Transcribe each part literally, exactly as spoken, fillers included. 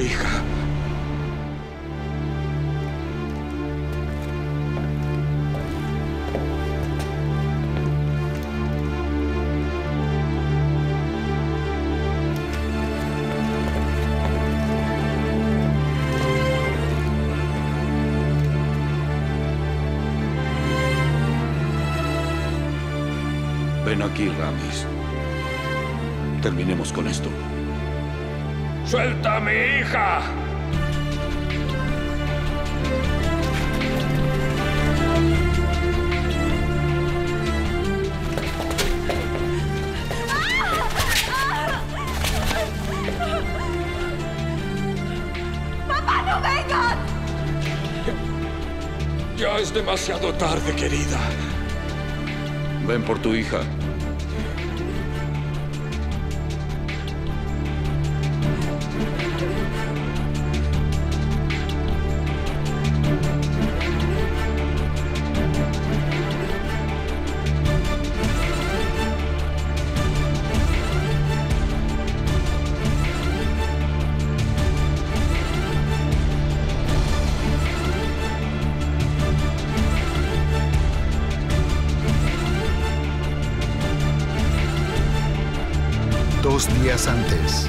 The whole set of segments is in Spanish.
hija. Ven aquí, Ramis. Terminemos con esto. ¡Suelta a mi hija! ¡Papá, no vengas! Ya es demasiado tarde, querida. Ven por tu hija. Dos días antes.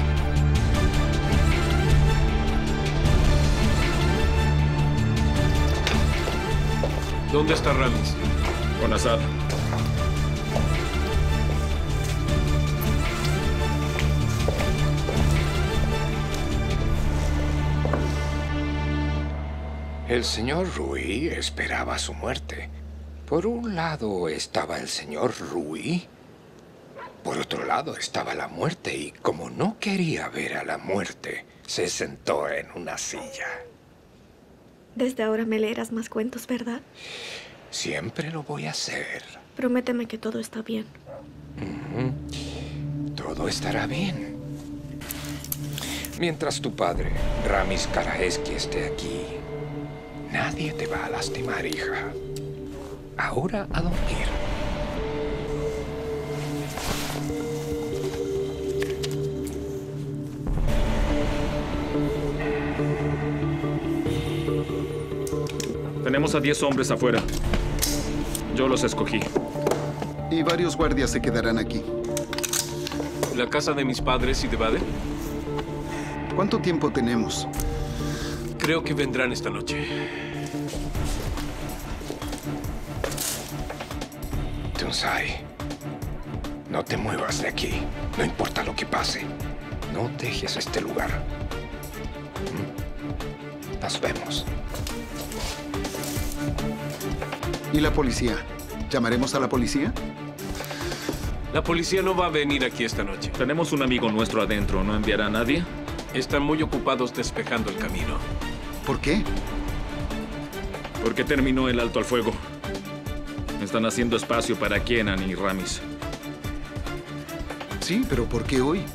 ¿Dónde está Ramis? Con Assad. El señor Rui esperaba su muerte. Por un lado estaba el señor Rui. Por otro lado estaba la muerte y como no quería ver a la muerte, se sentó en una silla. Desde ahora me leerás más cuentos, ¿verdad? Siempre lo voy a hacer. Prométeme que todo está bien. Uh-huh. Todo estará bien. Mientras tu padre, Ramis Karaeski, esté aquí, nadie te va a lastimar, hija. Ahora a dormir. Tenemos a diez hombres afuera. Yo los escogí. Y varios guardias se quedarán aquí. ¿La casa de mis padres y de Bade? ¿Cuánto tiempo tenemos? Creo que vendrán esta noche. Tunsai, no te muevas de aquí. No importa lo que pase. No dejes este lugar. Nos vemos. ¿Y la policía? ¿Llamaremos a la policía? La policía no va a venir aquí esta noche. Tenemos un amigo nuestro adentro. ¿No enviará a nadie? Están muy ocupados despejando el camino. ¿Por qué? Porque terminó el alto al fuego. Están haciendo espacio para Kenan y Ramis. Sí, pero ¿por qué hoy?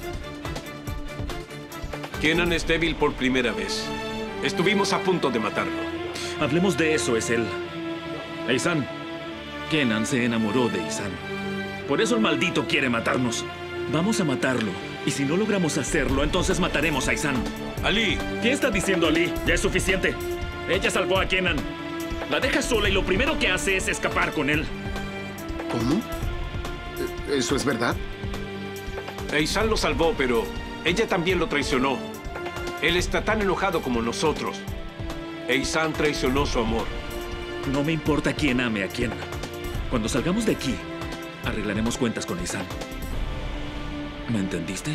Kenan es débil por primera vez. Estuvimos a punto de matarlo. Hablemos de eso, es él. Eysan, Kenan se enamoró de Eysan. Por eso el maldito quiere matarnos. Vamos a matarlo. Y si no logramos hacerlo, entonces mataremos a Eysan. Ali. ¿Qué está diciendo Ali? Ya es suficiente. Ella salvó a Kenan. La deja sola y lo primero que hace es escapar con él. ¿Cómo? ¿Eso es verdad? Eysan lo salvó, pero ella también lo traicionó. Él está tan enojado como nosotros. Eysan traicionó su amor. No me importa quién ame a quién. Cuando salgamos de aquí, arreglaremos cuentas con Eysan. ¿Me entendiste?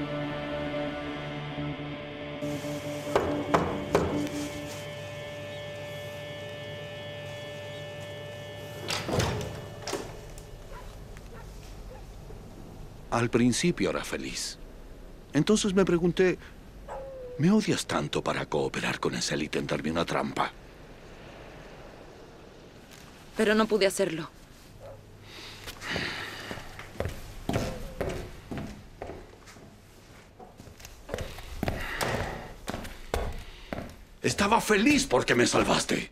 Al principio era feliz. Entonces me pregunté, ¿me odias tanto para cooperar con esa élite en tenderme una trampa? Pero no pude hacerlo. Estaba feliz porque me salvaste.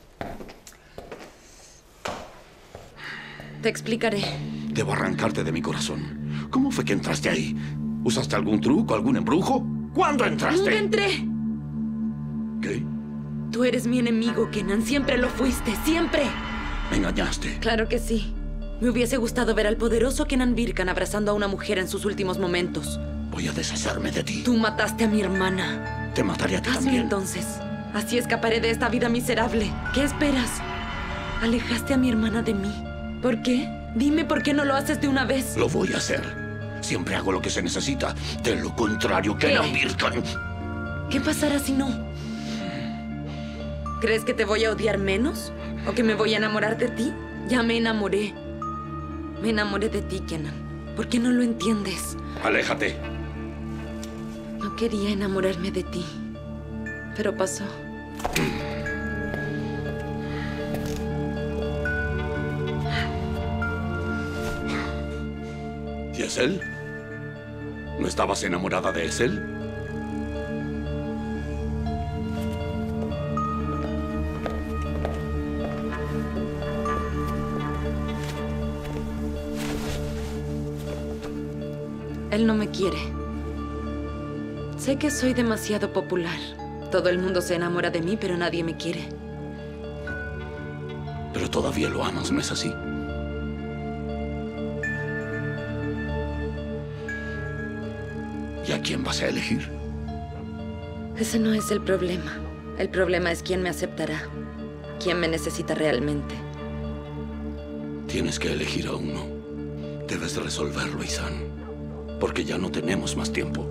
Te explicaré. Debo arrancarte de mi corazón. ¿Cómo fue que entraste ahí? ¿Usaste algún truco, algún embrujo? ¿Cuándo entraste? Nunca entré. ¿Qué? Tú eres mi enemigo, Kenan. Siempre lo fuiste. ¡Siempre! Me engañaste. Claro que sí. Me hubiese gustado ver al poderoso Kenan Birkan abrazando a una mujer en sus últimos momentos. Voy a deshacerme de ti. Tú mataste a mi hermana. Te mataré a ti Hazlo también. entonces. Así escaparé de esta vida miserable. ¿Qué esperas? Alejaste a mi hermana de mí. ¿Por qué? Dime por qué no lo haces de una vez. Lo voy a hacer. Siempre hago lo que se necesita. De lo contrario, Kenan Birkan. ¿Qué pasará si no? ¿Crees que te voy a odiar menos? ¿O que me voy a enamorar de ti? Ya me enamoré. Me enamoré de ti, Kenan. ¿Por qué no lo entiendes? Aléjate. No quería enamorarme de ti. Pero pasó. ¿Y es él? ¿No estabas enamorada de Esel? Él no me quiere. Sé que soy demasiado popular. Todo el mundo se enamora de mí, pero nadie me quiere. Pero todavía lo amas, ¿no es así? ¿Y a quién vas a elegir? Ese no es el problema. El problema es quién me aceptará. Quién me necesita realmente. Tienes que elegir a uno. Debes resolverlo, Ihsan. Porque ya no tenemos más tiempo.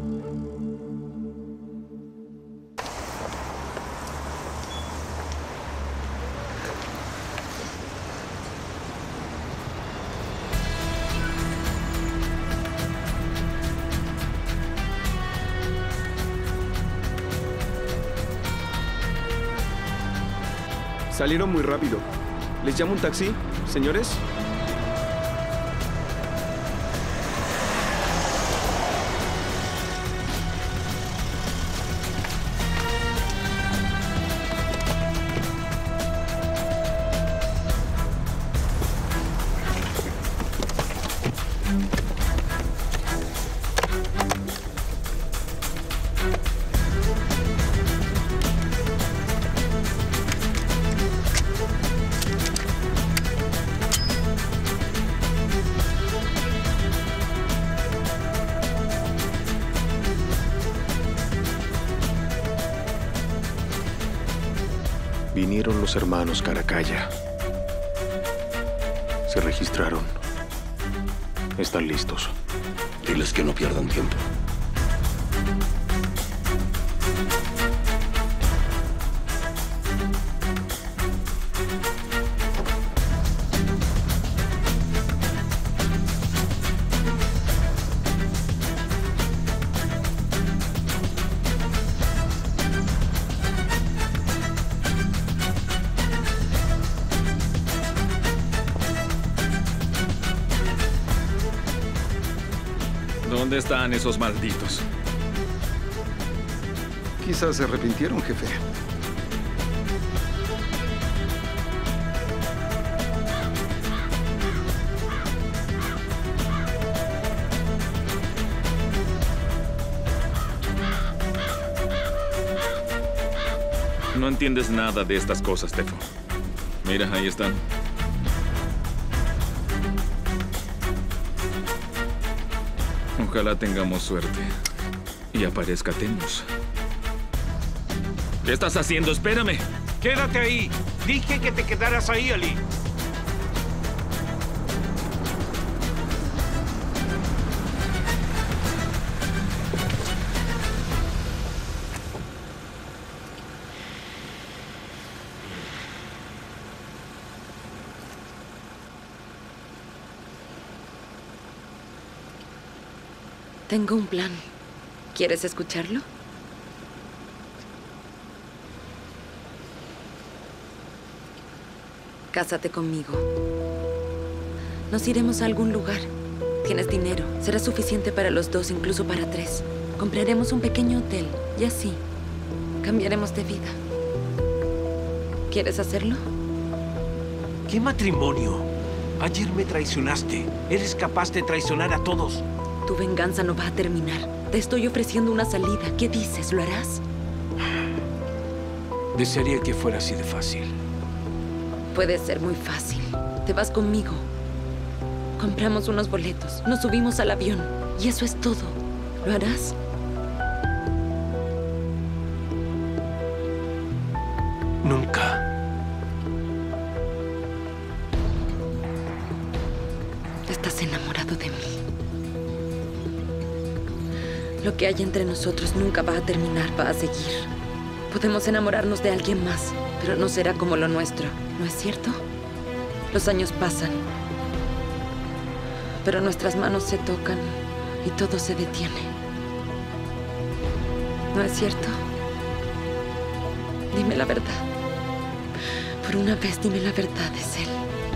Salieron muy rápido. ¿Les llamo un taxi, señores? Vinieron los hermanos Caracalla. Se registraron. Están listos. Diles que no pierdan tiempo. ¿Dónde están esos malditos? Quizás se arrepintieron, jefe. No entiendes nada de estas cosas, Tefo. Mira, ahí están. Ojalá tengamos suerte y aparezca Temmuz. ¿Qué estás haciendo? ¡Espérame! ¡Quédate ahí! Dije que te quedaras ahí, Ali. Tengo un plan. ¿Quieres escucharlo? Cásate conmigo. Nos iremos a algún lugar. Tienes dinero. Será suficiente para los dos, incluso para tres. Compraremos un pequeño hotel y así cambiaremos de vida. ¿Quieres hacerlo? ¿Qué matrimonio? Ayer me traicionaste. Eres capaz de traicionar a todos. Tu venganza no va a terminar. Te estoy ofreciendo una salida. ¿Qué dices? ¿Lo harás? Desearía que fuera así de fácil. Puede ser muy fácil. Te vas conmigo. Compramos unos boletos, nos subimos al avión y eso es todo. ¿Lo harás? Nunca. Estás enamorado de mí. Lo que hay entre nosotros nunca va a terminar, va a seguir. Podemos enamorarnos de alguien más, pero no será como lo nuestro, ¿no es cierto? Los años pasan, pero nuestras manos se tocan y todo se detiene. ¿No es cierto? Dime la verdad. Por una vez, dime la verdad, es él.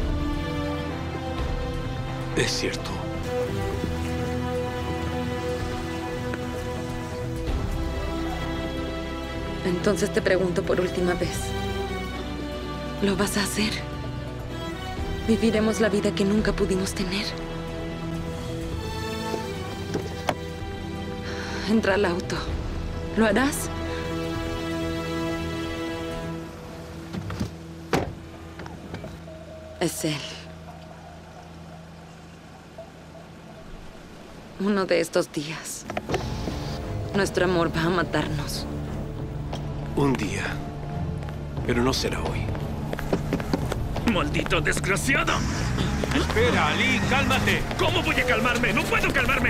Es cierto. Entonces te pregunto por última vez. ¿Lo vas a hacer? ¿Viviremos la vida que nunca pudimos tener? Entra al auto. ¿Lo harás? Es él. Uno de estos días, nuestro amor va a matarnos. Un día. Pero no será hoy. ¡Maldito desgraciado! Espera, Ali, cálmate. ¿Cómo voy a calmarme? ¡No puedo calmarme!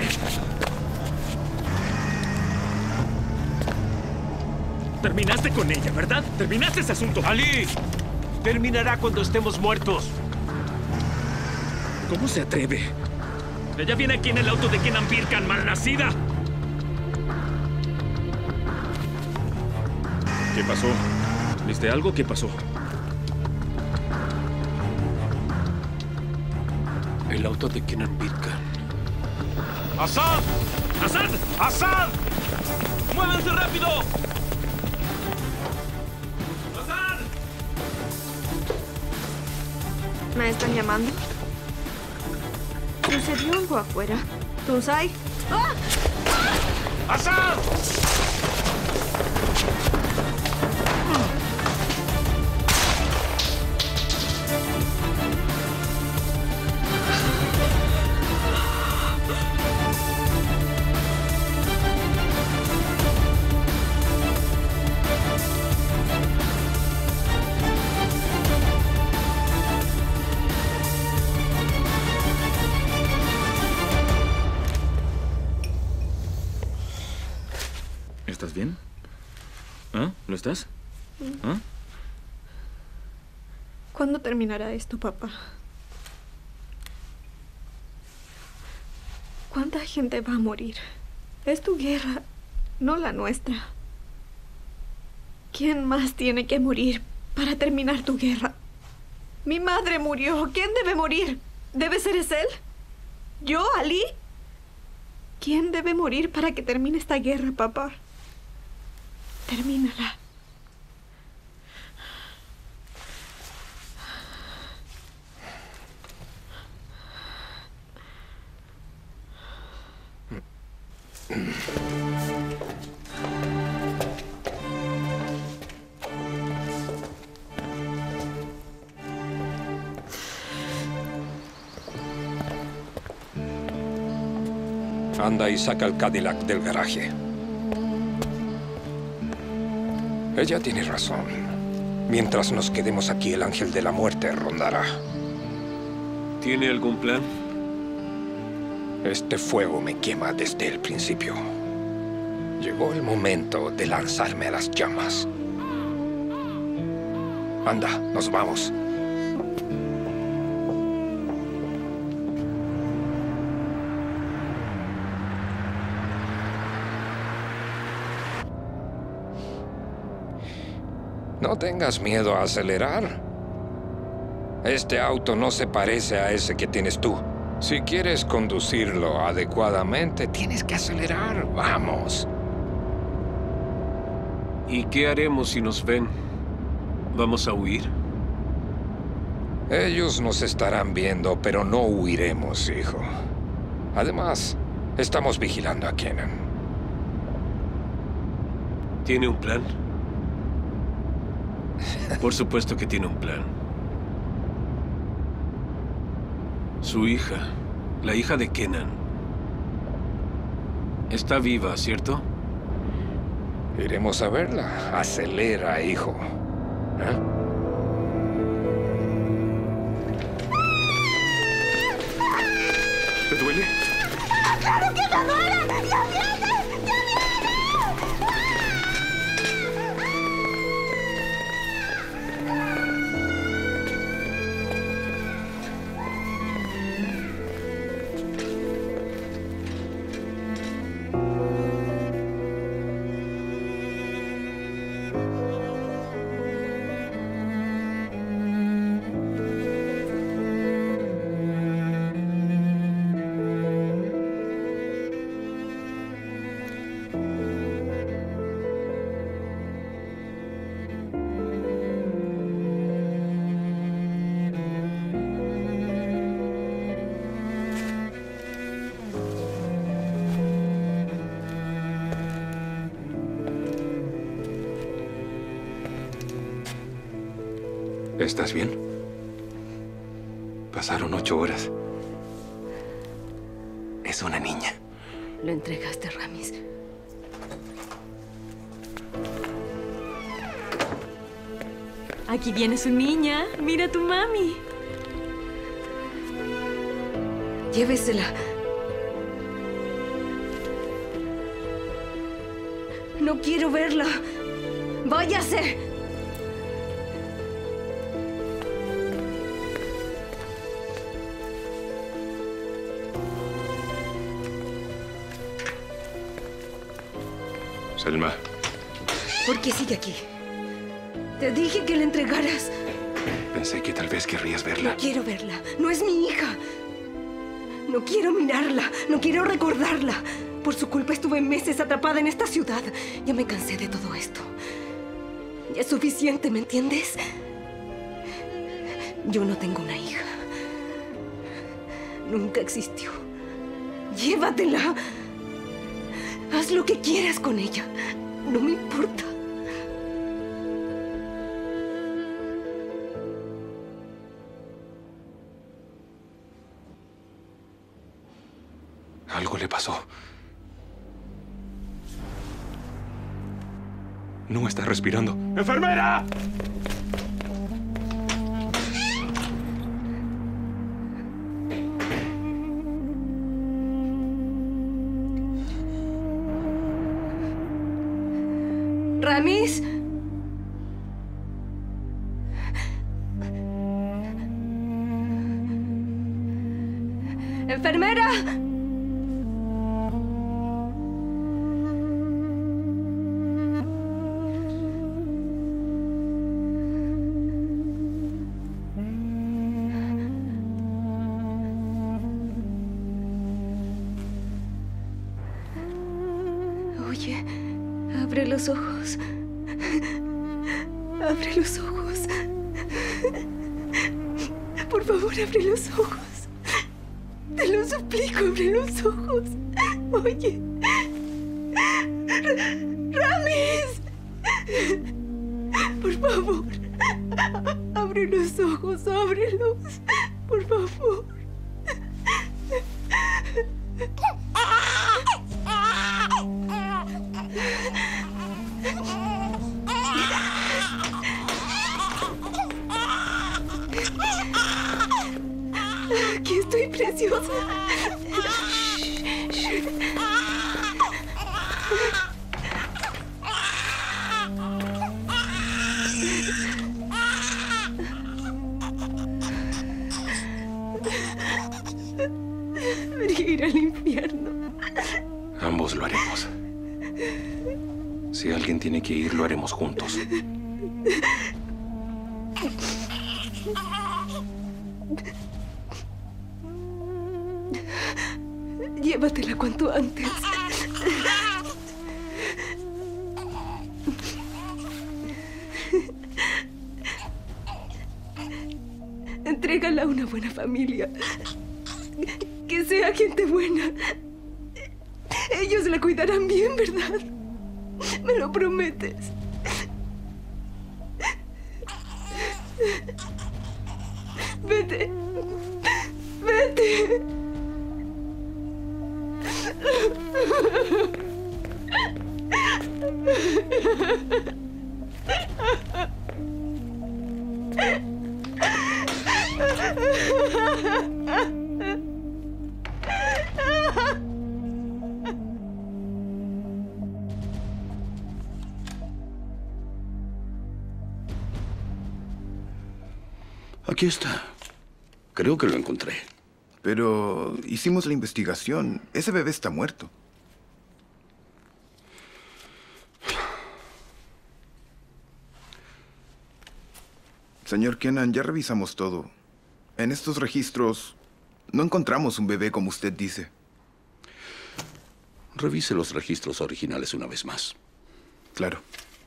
Terminaste con ella, ¿verdad? Terminaste ese asunto. Ali, terminará cuando estemos muertos. ¿Cómo se atreve? Ella viene aquí en el auto de Kenan Birkan, malnacida. ¿Qué pasó? ¿Viste algo? ¿Qué pasó? El auto de Kenan Birkan. ¡Assad! ¡Assad! ¡Assad! ¡Muévanse rápido! ¡Assad! ¿Me están llamando? ¿Sucedió algo afuera? ¿Tunsai? ¡Ah! ¡Assad! ¿Estás bien? ¿Ah? ¿Lo estás? ¿Ah? ¿Cuándo terminará esto, papá? ¿Cuánta gente va a morir? Es tu guerra, no la nuestra. ¿Quién más tiene que morir para terminar tu guerra? Mi madre murió. ¿Quién debe morir? ¿Debe ser es él? ¿Yo, Ali? ¿Quién debe morir para que termine esta guerra, papá? Termínala. Anda y saca el Cadillac del garaje. Ella tiene razón. Mientras nos quedemos aquí, el ángel de la muerte rondará. ¿Tiene algún plan? Este fuego me quema desde el principio. Llegó el momento de lanzarme a las llamas. Anda, nos vamos. No tengas miedo a acelerar. Este auto no se parece a ese que tienes tú. Si quieres conducirlo adecuadamente, tienes que acelerar. Vamos. ¿Y qué haremos si nos ven? ¿Vamos a huir? Ellos nos estarán viendo, pero no huiremos, hijo. Además, estamos vigilando a Kenan. ¿Tiene un plan? Por supuesto que tiene un plan. Su hija, la hija de Kenan, está viva, ¿cierto? Iremos a verla. Acelera, hijo. ¿Eh? ¿Te duele? ¡Claro que me duele! ¡Ya viene! ¡Ya ¿Estás bien? Pasaron ocho horas. Es una niña. Lo entregaste, Ramis. Aquí viene su niña. Mira a tu mami. Llévesela. No quiero verla. ¡Váyase! Selma. ¿Por qué sigue aquí? Te dije que la entregaras. Pensé que tal vez querrías verla. No quiero verla. No es mi hija. No quiero mirarla. No quiero recordarla. Por su culpa estuve meses atrapada en esta ciudad. Ya me cansé de todo esto. Ya es suficiente, ¿me entiendes? Yo no tengo una hija. Nunca existió. Llévatela. Haz lo que quieras con ella. No me importa. Algo le pasó. No está respirando. ¡Enfermera! ¿Ramis? ¡Enfermera! Oye, abre los ojos. Abre los ojos. Por favor, abre los ojos. Te lo suplico, abre los ojos. Oye. ¡Ramis! Por favor. Abre los ojos, ábrelos. Por favor. Aquí estoy, preciosa. Debería ir al infierno. Ambos lo haremos. Si alguien tiene que ir, lo haremos juntos. Llévatela cuanto antes. Entrégala a una buena familia. Que sea gente buena. Ellos la cuidarán bien, ¿verdad? Me lo prometes. Vete. Vete. Aquí está. Creo que lo encontré. Pero hicimos la investigación. Ese bebé está muerto. Señor Kennan, ya revisamos todo. En estos registros no encontramos un bebé como usted dice. Revise los registros originales una vez más. Claro.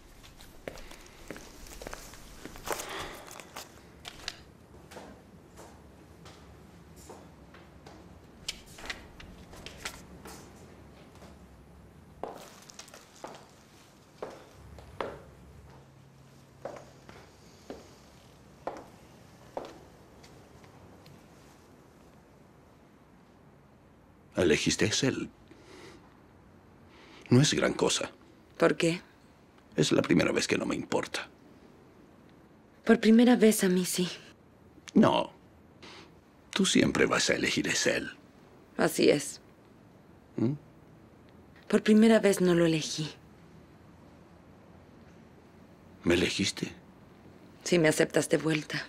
Elegiste a Essel. No es gran cosa. ¿Por qué? Es la primera vez que no me importa. Por primera vez a mí sí. No. Tú siempre vas a elegir a Essel. Así es. ¿Mm? Por primera vez no lo elegí. ¿Me elegiste? Sí, me aceptas de vuelta.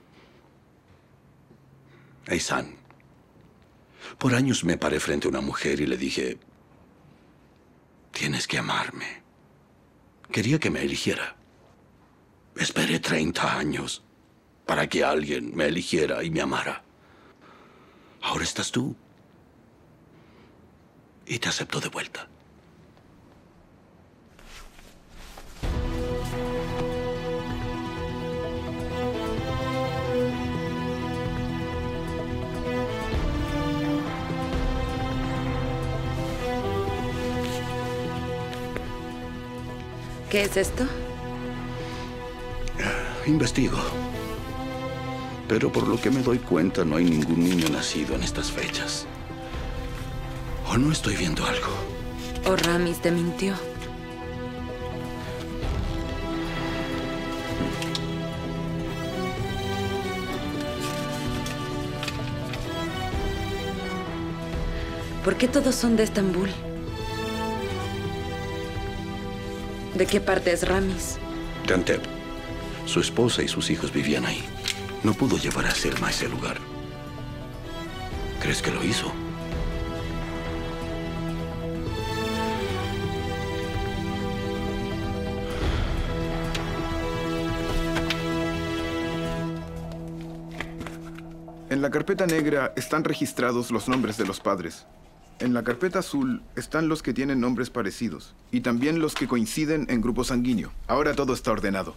Eysan. Por años me paré frente a una mujer y le dije, tienes que amarme. Quería que me eligiera. Esperé treinta años para que alguien me eligiera y me amara. Ahora estás tú. Y te acepto de vuelta. ¿Qué es esto? Investigo. Pero por lo que me doy cuenta, no hay ningún niño nacido en estas fechas. ¿O no estoy viendo algo? ¿O Ramis te mintió? ¿Por qué todos son de Estambul? ¿De qué parte es Ramis? De Antep. Su esposa y sus hijos vivían ahí. No pudo llevar a Selma a ese lugar. ¿Crees que lo hizo? En la carpeta negra están registrados los nombres de los padres. En la carpeta azul están los que tienen nombres parecidos y también los que coinciden en grupo sanguíneo. Ahora todo está ordenado.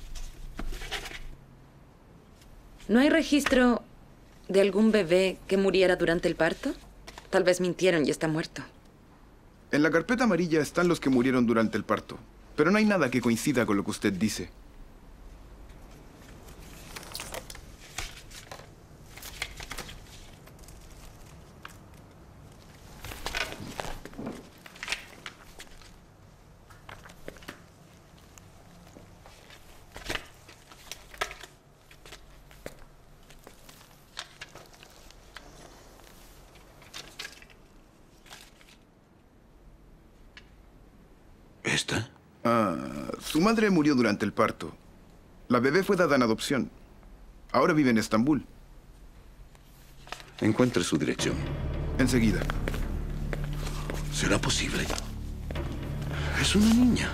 ¿No hay registro de algún bebé que muriera durante el parto? Tal vez mintieron y está muerto. En la carpeta amarilla están los que murieron durante el parto, pero no hay nada que coincida con lo que usted dice. ¿Esta? Ah, su madre murió durante el parto. La bebé fue dada en adopción. Ahora vive en Estambul. Encuentre su dirección. Enseguida. ¿Será posible? Es una niña.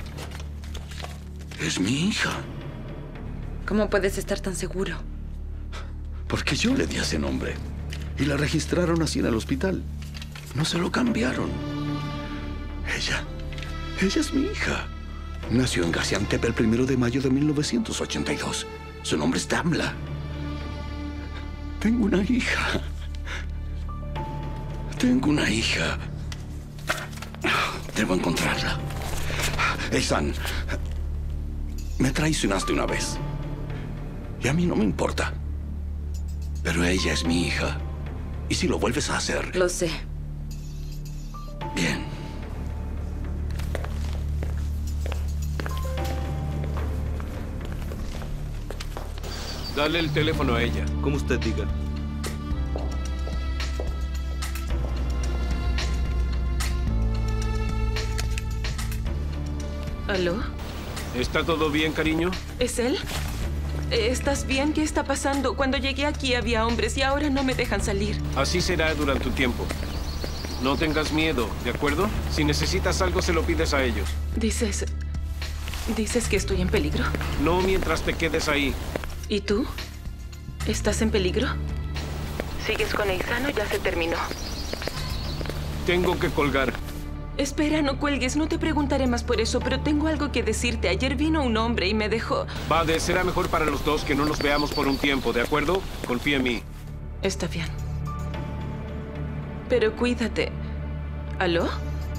Es mi hija. ¿Cómo puedes estar tan seguro? Porque yo le di ese nombre. Y la registraron así en el hospital. No se lo cambiaron. Ella... Ella es mi hija. Nació en Gaziantep el primero de mayo de mil novecientos ochenta y dos. Su nombre es Damla. Tengo una hija. Tengo una hija. Debo encontrarla. Eysan, me traicionaste una vez. Y a mí no me importa. Pero ella es mi hija. Y si lo vuelves a hacer... Lo sé. Bien. Dale el teléfono a ella. Como usted diga. ¿Aló? ¿Está todo bien, cariño? ¿Es él? ¿Estás bien? ¿Qué está pasando? Cuando llegué aquí había hombres y ahora no me dejan salir. Así será durante un tiempo. No tengas miedo, ¿de acuerdo? Si necesitas algo, se lo pides a ellos. Dices... ¿Dices que estoy en peligro? No mientras te quedes ahí. ¿Y tú? ¿Estás en peligro? ¿Sigues con Eisan o ya se terminó? Tengo que colgar. Espera, no cuelgues. No te preguntaré más por eso, pero tengo algo que decirte. Ayer vino un hombre y me dejó... Vade, será mejor para los dos que no nos veamos por un tiempo, ¿de acuerdo? Confía en mí. Está bien. Pero cuídate. ¿Aló?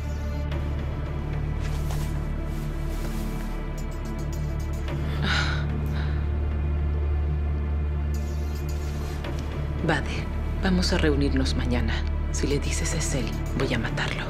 Vade, vamos a reunirnos mañana. Si le dices es él, voy a matarlo.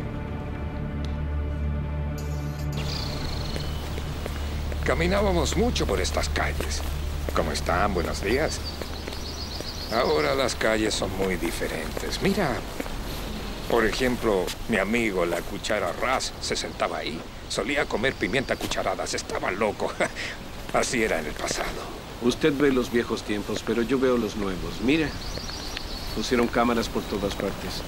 Caminábamos mucho por estas calles. ¿Cómo están? Buenos días. Ahora las calles son muy diferentes. Mira, por ejemplo, mi amigo la cuchara Ras se sentaba ahí. Solía comer pimienta a cucharadas. Estaba loco. Así era en el pasado. Usted ve los viejos tiempos, pero yo veo los nuevos. Mire, pusieron cámaras por todas partes.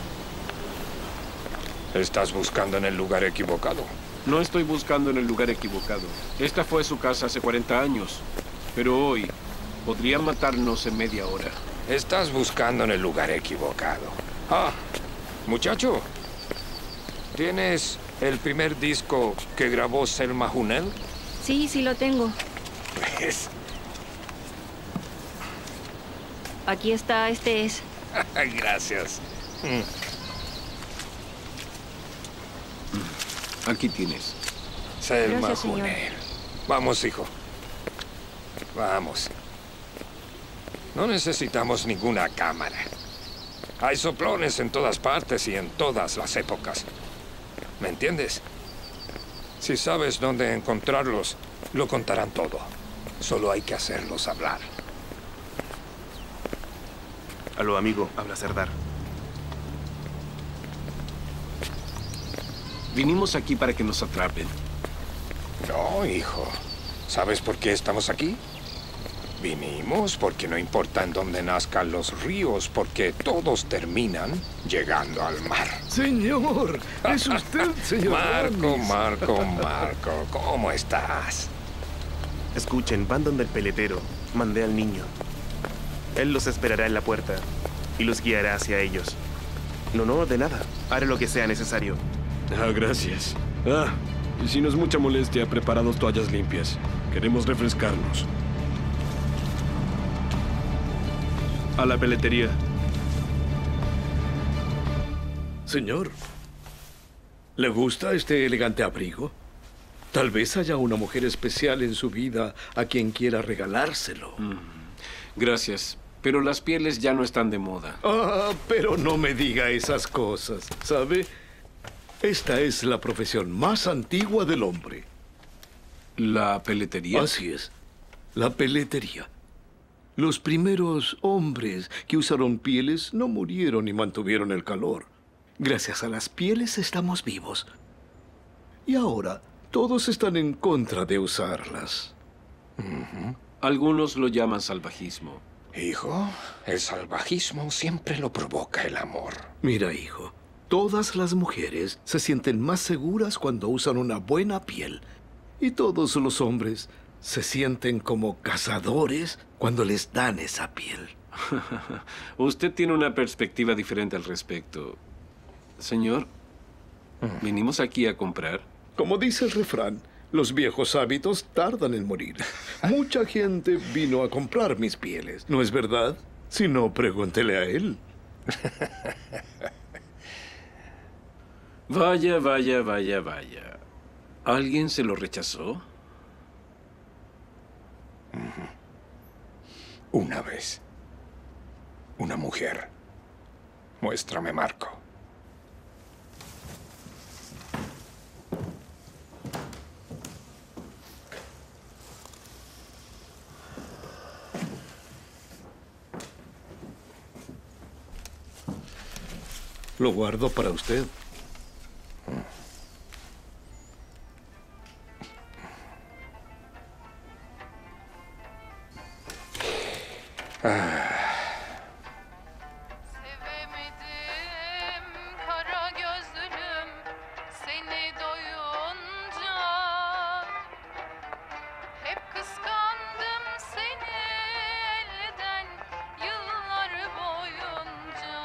¿Estás buscando en el lugar equivocado? No estoy buscando en el lugar equivocado. Esta fue su casa hace cuarenta años. Pero hoy podrían matarnos en media hora. Estás buscando en el lugar equivocado. Ah, muchacho. ¿Tienes el primer disco que grabó Selma Hunel? Sí, sí lo tengo. Pues... Aquí está, este es. Gracias. Aquí tienes. Selma Gracias, señor. Hunel. Vamos, hijo. Vamos. No necesitamos ninguna cámara. Hay soplones en todas partes y en todas las épocas. ¿Me entiendes? Si sabes dónde encontrarlos, lo contarán todo. Solo hay que hacerlos hablar. Aló, amigo. Habla Serdar. Vinimos aquí para que nos atrapen. No, hijo. ¿Sabes por qué estamos aquí? Vinimos porque no importa en dónde nazcan los ríos, porque todos terminan llegando al mar. Señor, es usted, señor. Marco, Ramis. Marco, Marco, ¿cómo estás? Escuchen, van donde el peletero. Mandé al niño. Él los esperará en la puerta y los guiará hacia ellos. No, no, de nada. Haré lo que sea necesario. Ah, gracias. Ah, y si no es mucha molestia, preparados toallas limpias. Queremos refrescarnos. A la peletería. Señor, ¿le gusta este elegante abrigo? Tal vez haya una mujer especial en su vida a quien quiera regalárselo. Mm, gracias, pero las pieles ya no están de moda. Ah, pero no me diga esas cosas, ¿sabe? Esta es la profesión más antigua del hombre. ¿La peletería? Así es, la peletería. Los primeros hombres que usaron pieles no murieron y mantuvieron el calor. Gracias a las pieles estamos vivos. Y ahora todos están en contra de usarlas. Uh-huh. Algunos lo llaman salvajismo. Hijo, el salvajismo siempre lo provoca el amor. Mira, hijo, todas las mujeres se sienten más seguras cuando usan una buena piel. Y todos los hombres se sienten como cazadores cuando les dan esa piel. Usted tiene una perspectiva diferente al respecto. Señor, ¿vinimos aquí a comprar? Como dice el refrán, los viejos hábitos tardan en morir. Mucha gente vino a comprar mis pieles, ¿no es verdad? Si no, pregúntele a él. Vaya, vaya, vaya, vaya. ¿Alguien se lo rechazó? Una vez. Una mujer. Muéstrame, Marco. Lo guardo para usted. Ah. Kara gözlüm seni doyunca hep kıskandım seni elden yıllar boyunca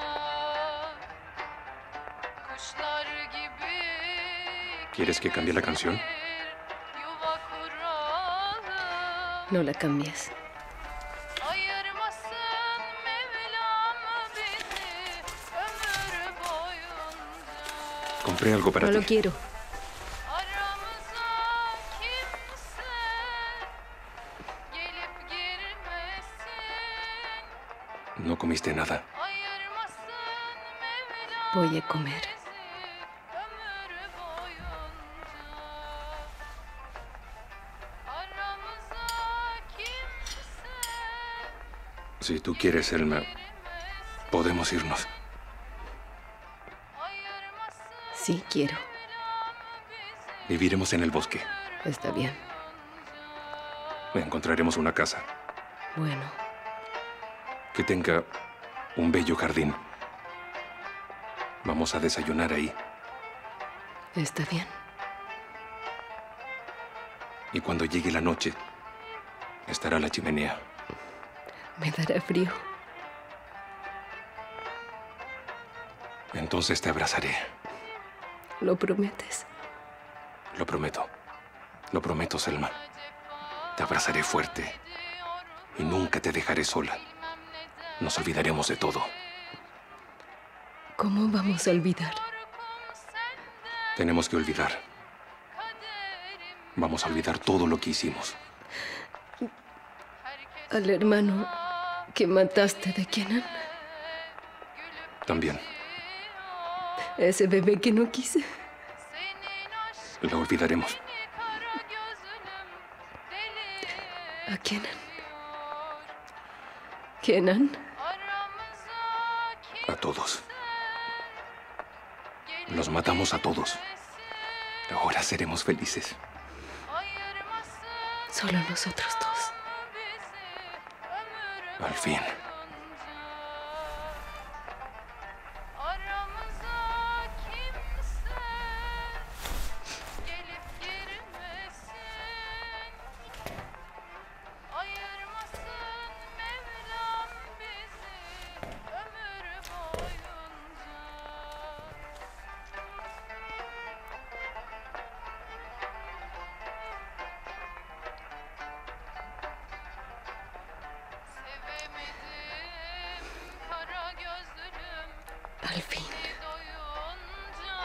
kuşlar gibi ¿Quieres que cambie la canción? yuva kuralım No la cambies. ayırmasın Mevlam bizi ömür boyunca. Compré algo para No ti. lo quiero. Aramıza kimse gelip girmesin, No comiste nada. ayırmasın Mevlam Voy a comer. ömür boyunca. Aramıza kimse Si tú quieres, Selma, podemos irnos. Sí, quiero. Viviremos en el bosque. Está bien. Encontraremos una casa Bueno, que tenga un bello jardín. Vamos a desayunar ahí. está bien. Y cuando llegue la noche, estará la chimenea. Me dará frío. Entonces te abrazaré. ¿Lo prometes? Lo prometo. Lo prometo, Selma. Te abrazaré fuerte. Y nunca te dejaré sola. Nos olvidaremos de todo. ¿Cómo vamos a olvidar? Tenemos que olvidar. Vamos a olvidar todo lo que hicimos. Al hermano que mataste de Kenan. También. Ese bebé que no quise. Lo olvidaremos. A Kenan. Kenan. A todos. Los matamos a todos. Ahora seremos felices. Solo nosotros dos. Al fin. aramıza kimse gelip girmesin, ayırmasın Mevlam bizi ömür boyunca. Kara gözlüm Al fin. doyunca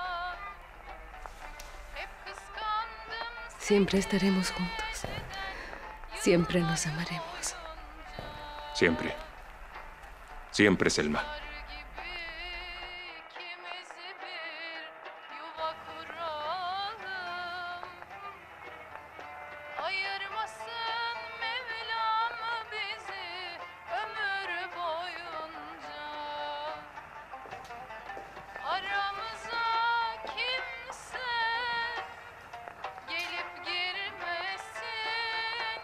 hep kıskandım Siempre estaremos juntos. Siempre nos amaremos. Siempre. Siempre, Selma. ikimizi bir yuva kuralım. Ayırmasın Mevlam bizi ömür boyunca. Aramıza kimse gelip girmesin,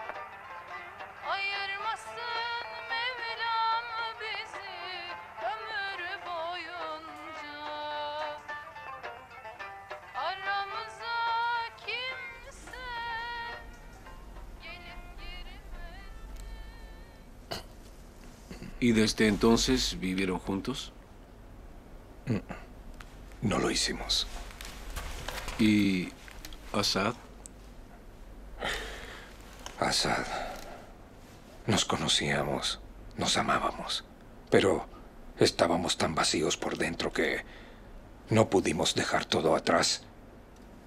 ayırmasın Mevlam bizi ömür boyunca. Aramıza kimse gelip girmesin. ¿Y desde entonces vivieron juntos? No lo hicimos. ¿Y Asad? Asad. Nos conocíamos, nos amábamos, pero estábamos tan vacíos por dentro que no pudimos dejar todo atrás.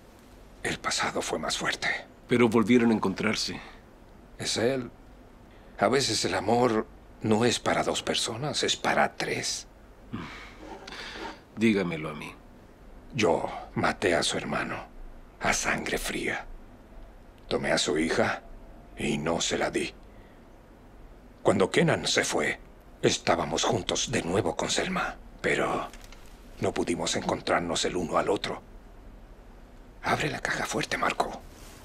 El pasado fue más fuerte. Pero volvieron a encontrarse. Es él A veces el amor no es para dos personas, es para tres. Dígamelo a mí. Yo maté a su hermano, a sangre fría. Tomé a su hija y no se la di. Cuando Kenan se fue, estábamos juntos de nuevo con Selma, pero no pudimos encontrarnos el uno al otro. Abre la caja fuerte, Marco.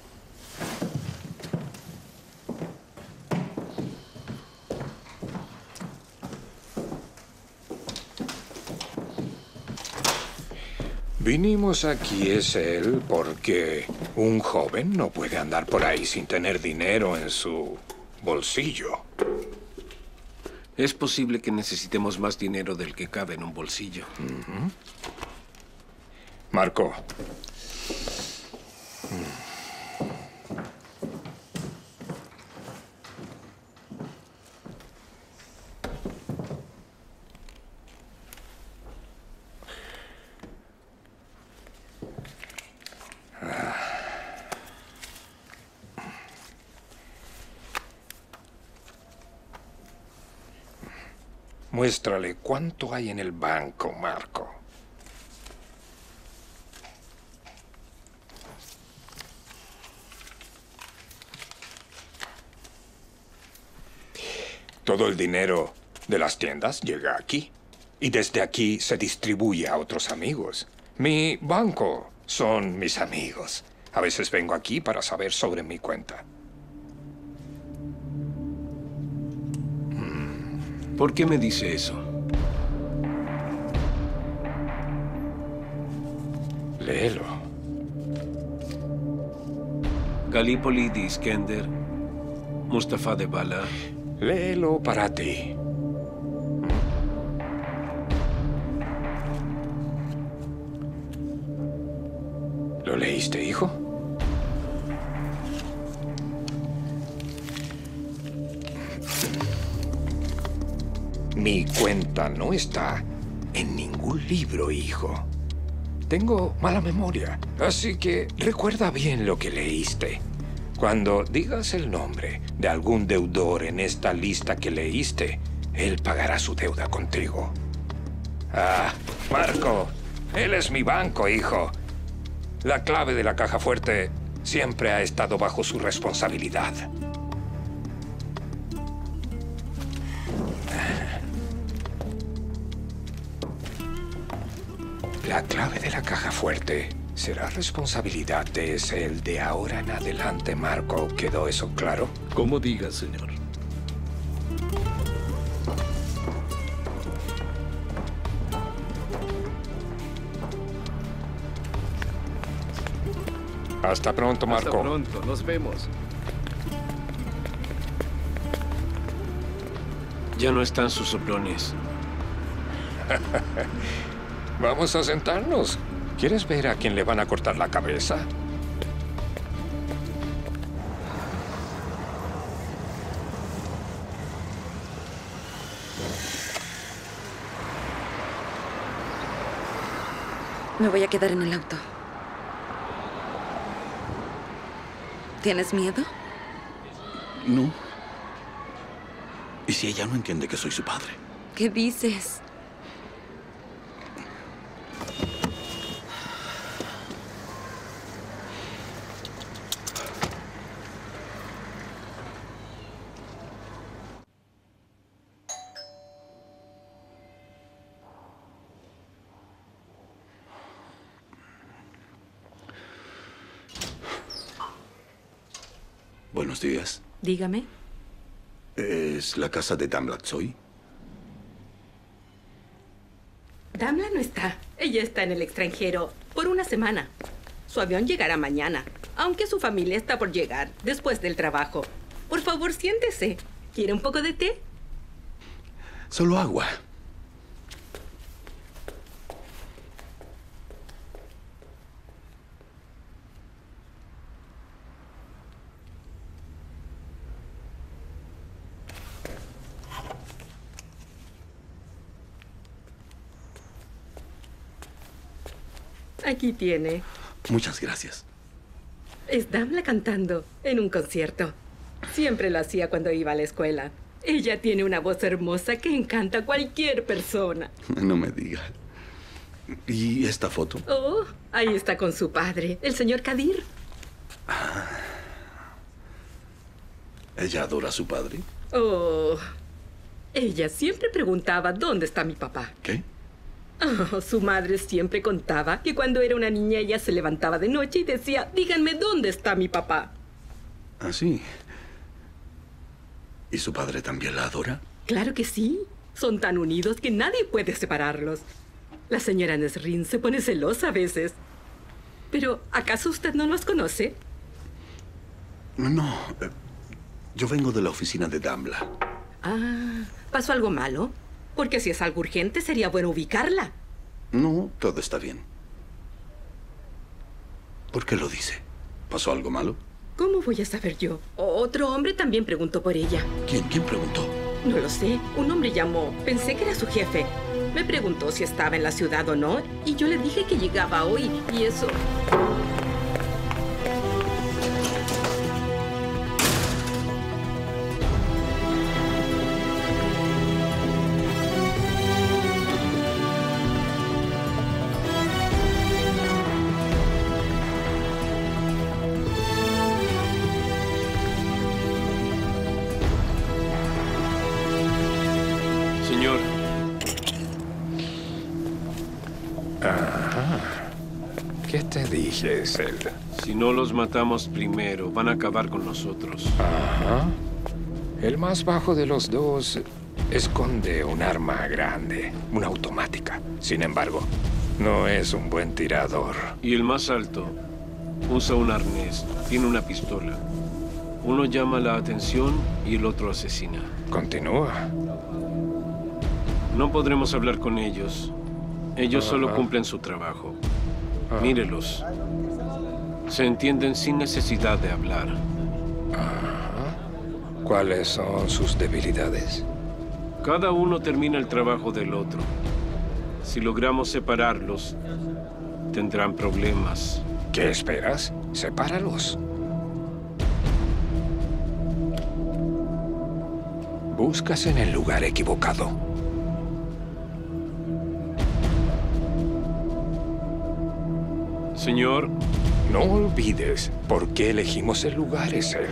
Vinimos aquí, es él, porque un joven no puede andar por ahí sin tener dinero en su bolsillo. Es posible que necesitemos más dinero del que cabe en un bolsillo. Uh-huh. Marco. Muéstrale cuánto hay en el banco, Marco. Todo el dinero de las tiendas llega aquí. Y desde aquí se distribuye a otros amigos. Mi banco son mis amigos. A veces vengo aquí para saber sobre mi cuenta. ¿Por qué me dice eso? Léelo. Gallipoli de Iskender, Mustafa de Bala. Léelo para ti. ¿Lo leíste, hijo? Mi cuenta no está en ningún libro, hijo. Tengo mala memoria, así que recuerda bien lo que leíste. Cuando digas el nombre de algún deudor en esta lista que leíste, él pagará su deuda contigo. Ah, Marco, él es mi banco, hijo. La clave de la caja fuerte siempre ha estado bajo su responsabilidad. La clave de la caja fuerte será responsabilidad de él de ahora en adelante, Marco. ¿Quedó eso claro? Como diga, señor. Hasta pronto, Marco. Hasta pronto, nos vemos. Ya no están sus soplones. Vamos a sentarnos. ¿Quieres ver a quién le van a cortar la cabeza? Me voy a quedar en el auto. ¿Tienes miedo? No. ¿Y si ella no entiende que soy su padre? ¿Qué dices? Buenos días. Dígame. ¿Es la casa de Damlatsoy? Damla no está. Ella está en el extranjero por una semana. Su avión llegará mañana, aunque su familia está por llegar después del trabajo. Por favor, siéntese. ¿Quiere un poco de té? Solo agua. Aquí tiene. Muchas gracias. Es Damla cantando en un concierto. Siempre lo hacía cuando iba a la escuela. Ella tiene una voz hermosa que encanta a cualquier persona. No me diga. ¿Y esta foto? Oh, ahí está con su padre, el señor Kadir. Ah. ¿Ella adora a su padre? Oh, ella siempre preguntaba dónde está mi papá. ¿Qué? Oh, su madre siempre contaba que cuando era una niña ella se levantaba de noche y decía, díganme dónde está mi papá. ¿Ah, sí? ¿Y su padre también la adora? Claro que sí. Son tan unidos que nadie puede separarlos. La señora Nesrin se pone celosa a veces. Pero, ¿acaso usted no los conoce? No. Eh, yo vengo de la oficina de Damla. Ah, ¿pasó algo malo? Porque si es algo urgente, sería bueno ubicarla. No, todo está bien. ¿Por qué lo dice? ¿Pasó algo malo? ¿Cómo voy a saber yo? Otro hombre también preguntó por ella. ¿Quién? ¿Quién preguntó? No lo sé. Un hombre llamó. Pensé que era su jefe. Me preguntó si estaba en la ciudad o no. Y yo le dije que llegaba hoy. Y eso... Señor. Ajá. ¿Qué te dije, Cel? Si no los matamos primero, van a acabar con nosotros. Ajá. El más bajo de los dos esconde un arma grande, una automática. Sin embargo, no es un buen tirador. Y el más alto usa un arnés, tiene una pistola. Uno llama la atención y el otro asesina. Continúa. No podremos hablar con ellos. Ellos Ajá. solo cumplen su trabajo. Ah. Mírelos. Se entienden sin necesidad de hablar. Ajá. ¿Cuáles son sus debilidades? Cada uno termina el trabajo del otro. Si logramos separarlos, tendrán problemas. ¿Qué esperas? Sepáralos. Buscas en el lugar equivocado. Señor. No olvides por qué elegimos el lugar, es él.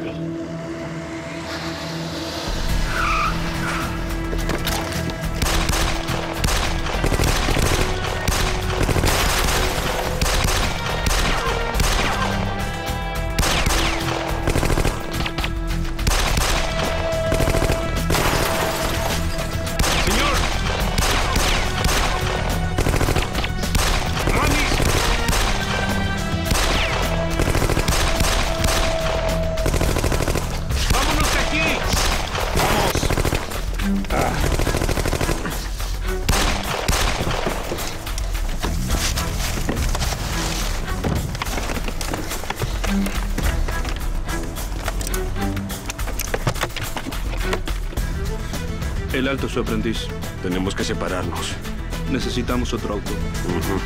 El alto es su aprendiz. Tenemos que separarnos. Necesitamos otro auto. Uh-huh.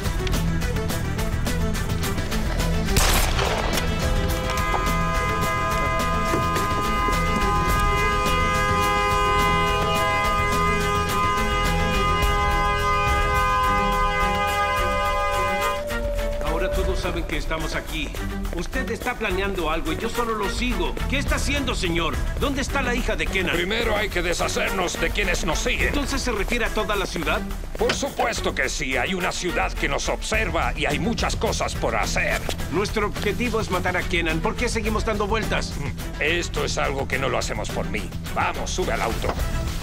Saben que estamos aquí. Usted está planeando algo y yo solo lo sigo. ¿Qué está haciendo, señor? ¿Dónde está la hija de Kenan? Primero hay que deshacernos de quienes nos siguen. ¿Entonces se refiere a toda la ciudad? Por supuesto que sí. Hay una ciudad que nos observa y hay muchas cosas por hacer. Nuestro objetivo es matar a Kenan. ¿Por qué seguimos dando vueltas? Esto es algo que no lo hacemos por mí. Vamos, sube al auto.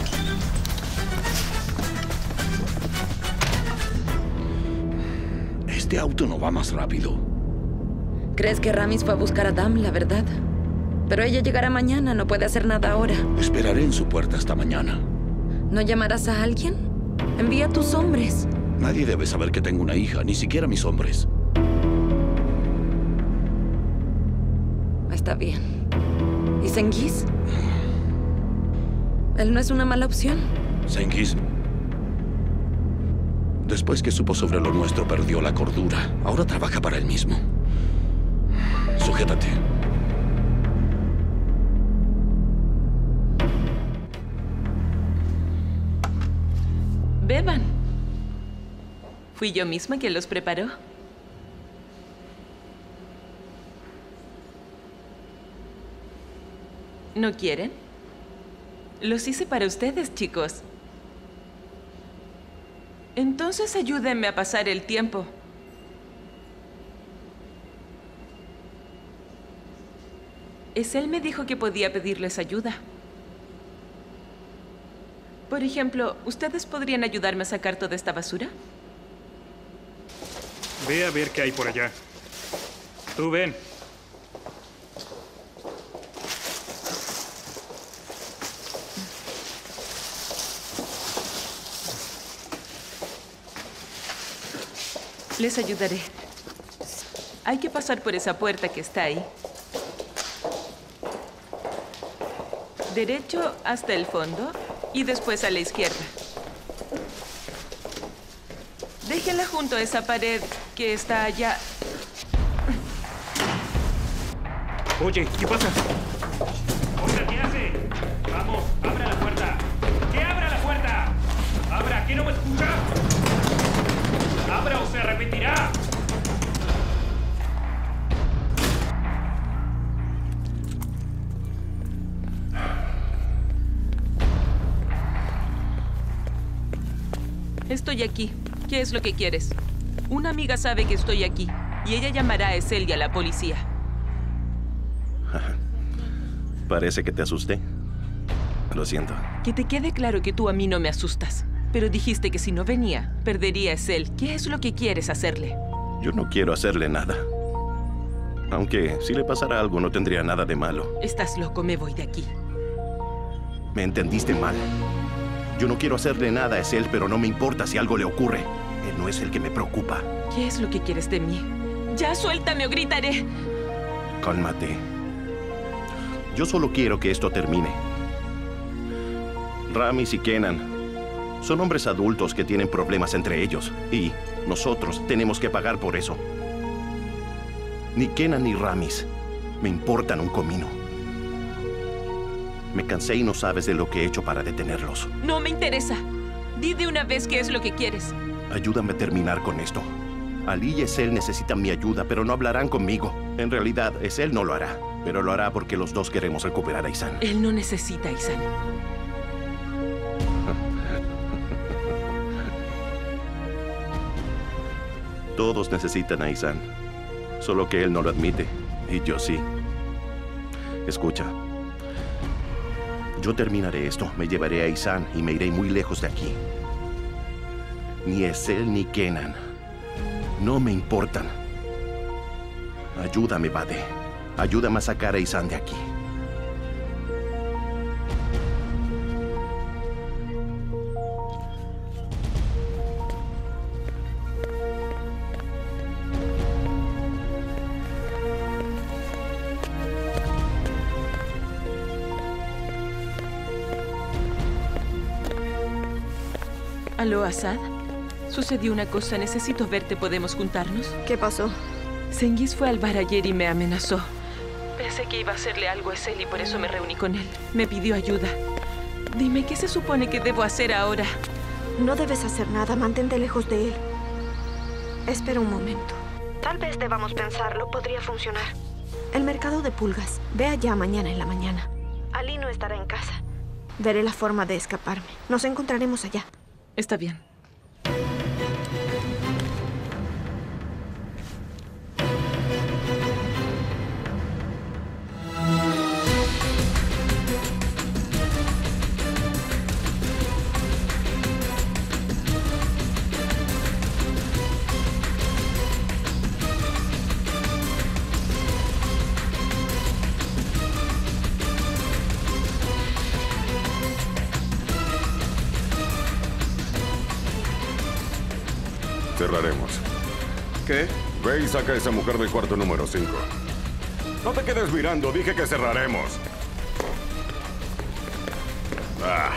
Este auto no va más rápido. ¿Crees que Ramis fue a buscar a Dam, la verdad? Pero ella llegará mañana, no puede hacer nada ahora. Esperaré en su puerta hasta mañana. ¿No llamarás a alguien? Envía a tus hombres. Nadie debe saber que tengo una hija, ni siquiera mis hombres. Está bien. ¿Y Cengiz? Él no es una mala opción. Cengiz, después que supo sobre lo nuestro, perdió la cordura. Ahora trabaja para él mismo. Sujétate. Beban. Fui yo misma quien los preparó. ¿No quieren? Los hice para ustedes, chicos. Entonces ayúdenme a pasar el tiempo. Él me dijo que podía pedirles ayuda. Por ejemplo, ¿ustedes podrían ayudarme a sacar toda esta basura? Ve a ver qué hay por allá. Tú ven. Les ayudaré. Hay que pasar por esa puerta que está ahí. Derecho hasta el fondo y después a la izquierda. Déjela junto a esa pared que está allá. Oye, ¿qué pasa? Oiga, ¿qué hace? Vamos, abra la puerta. ¡Que abra la puerta! ¡Abra! ¿Qué no me escucha? ¡Abra o se arrepentirá! Estoy aquí. ¿Qué es lo que quieres? Una amiga sabe que estoy aquí y ella llamará a Esel y a la policía. Parece que te asusté. Lo siento. Que te quede claro que tú a mí no me asustas. Pero dijiste que si no venía, perdería a Esel. ¿Qué es lo que quieres hacerle? Yo no quiero hacerle nada. Aunque si le pasara algo no tendría nada de malo. Estás loco, me voy de aquí. Me entendiste mal. Yo no quiero hacerle nada a Esel, pero no me importa si algo le ocurre. Él no es el que me preocupa. ¿Qué es lo que quieres de mí? ¡Ya suéltame o gritaré! Cálmate. Yo solo quiero que esto termine. Ramis y Kenan son hombres adultos que tienen problemas entre ellos. Y nosotros tenemos que pagar por eso. Ni Kenan ni Ramis me importan un comino. Me cansé y no sabes de lo que he hecho para detenerlos. No me interesa. Di de una vez qué es lo que quieres. Ayúdame a terminar con esto. Ali y Esel necesitan mi ayuda, pero no hablarán conmigo. En realidad, Esel no lo hará. Pero lo hará porque los dos queremos recuperar a Ihsan. Él no necesita a Ihsan. Todos necesitan a Ihsan. Solo que él no lo admite. Y yo sí. Escucha. Yo terminaré esto, me llevaré a Ihsan y me iré muy lejos de aquí. Ni Esel ni Kenan. No me importan. Ayúdame, Bade. Ayúdame a sacar a Ihsan de aquí. ¿Aló, Asad? Sucedió una cosa. Necesito verte. ¿Podemos juntarnos? ¿Qué pasó? Cengiz fue al bar ayer y me amenazó. Pensé que iba a hacerle algo a Esel y por eso me reuní con él. Me pidió ayuda. Dime, ¿qué se supone que debo hacer ahora? No debes hacer nada. Mantente lejos de él. Espera un momento. Tal vez debamos pensarlo. Podría funcionar. El mercado de pulgas. Ve allá mañana en la mañana. Ali no estará en casa. Veré la forma de escaparme. Nos encontraremos allá. Está bien. Cerraremos. ¿Qué? Ve y saca a esa mujer del cuarto número cinco. No te quedes mirando, dije que cerraremos. Ah.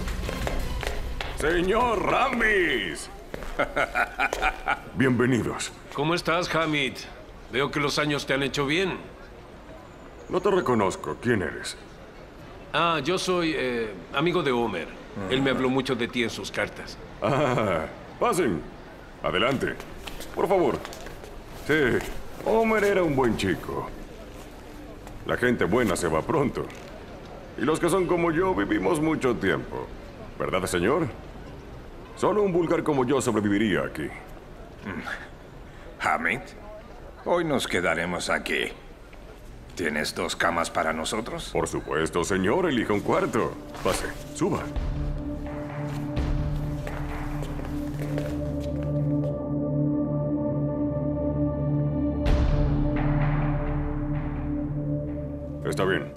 Señor Ramis. Bienvenidos. ¿Cómo estás, Hamid? Veo que los años te han hecho bien. No te reconozco. ¿Quién eres? Ah, yo soy eh, amigo de Homer. Él me habló mucho de ti en sus cartas. Ah, pasen. Adelante. Por favor. Sí, Homer era un buen chico. La gente buena se va pronto. Y los que son como yo vivimos mucho tiempo. ¿Verdad, señor? Solo un vulgar como yo sobreviviría aquí. Hamid, hoy nos quedaremos aquí. ¿Tienes dos camas para nosotros? Por supuesto, señor. Elija un cuarto. Pase, suba. Está bien.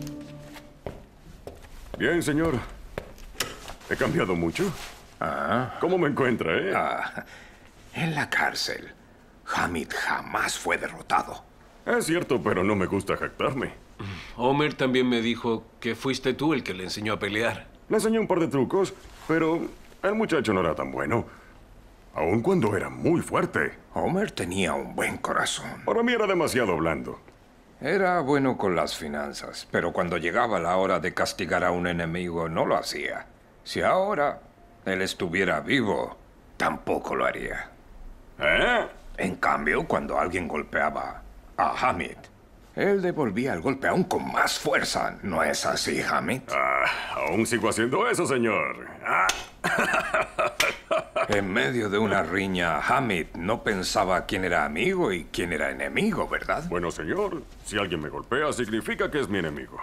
Bien, señor. ¿He cambiado mucho? Ah. ¿Cómo me encuentra, eh? Ah, en la cárcel. Hamid jamás fue derrotado. Es cierto, pero no me gusta jactarme. Homer también me dijo que fuiste tú el que le enseñó a pelear. Le enseñé un par de trucos, pero el muchacho no era tan bueno. Aun cuando era muy fuerte. Homer tenía un buen corazón. Para mí era demasiado blando. Era bueno con las finanzas, pero cuando llegaba la hora de castigar a un enemigo, no lo hacía. Si ahora él estuviera vivo, tampoco lo haría. ¿Eh? En cambio, cuando alguien golpeaba a Hamid, él devolvía el golpe aún con más fuerza. ¿No es así, Hamid? Ah, aún sigo haciendo eso, señor. Ah. En medio de una riña, Hamid no pensaba quién era amigo y quién era enemigo, ¿verdad? Bueno, señor, si alguien me golpea, significa que es mi enemigo.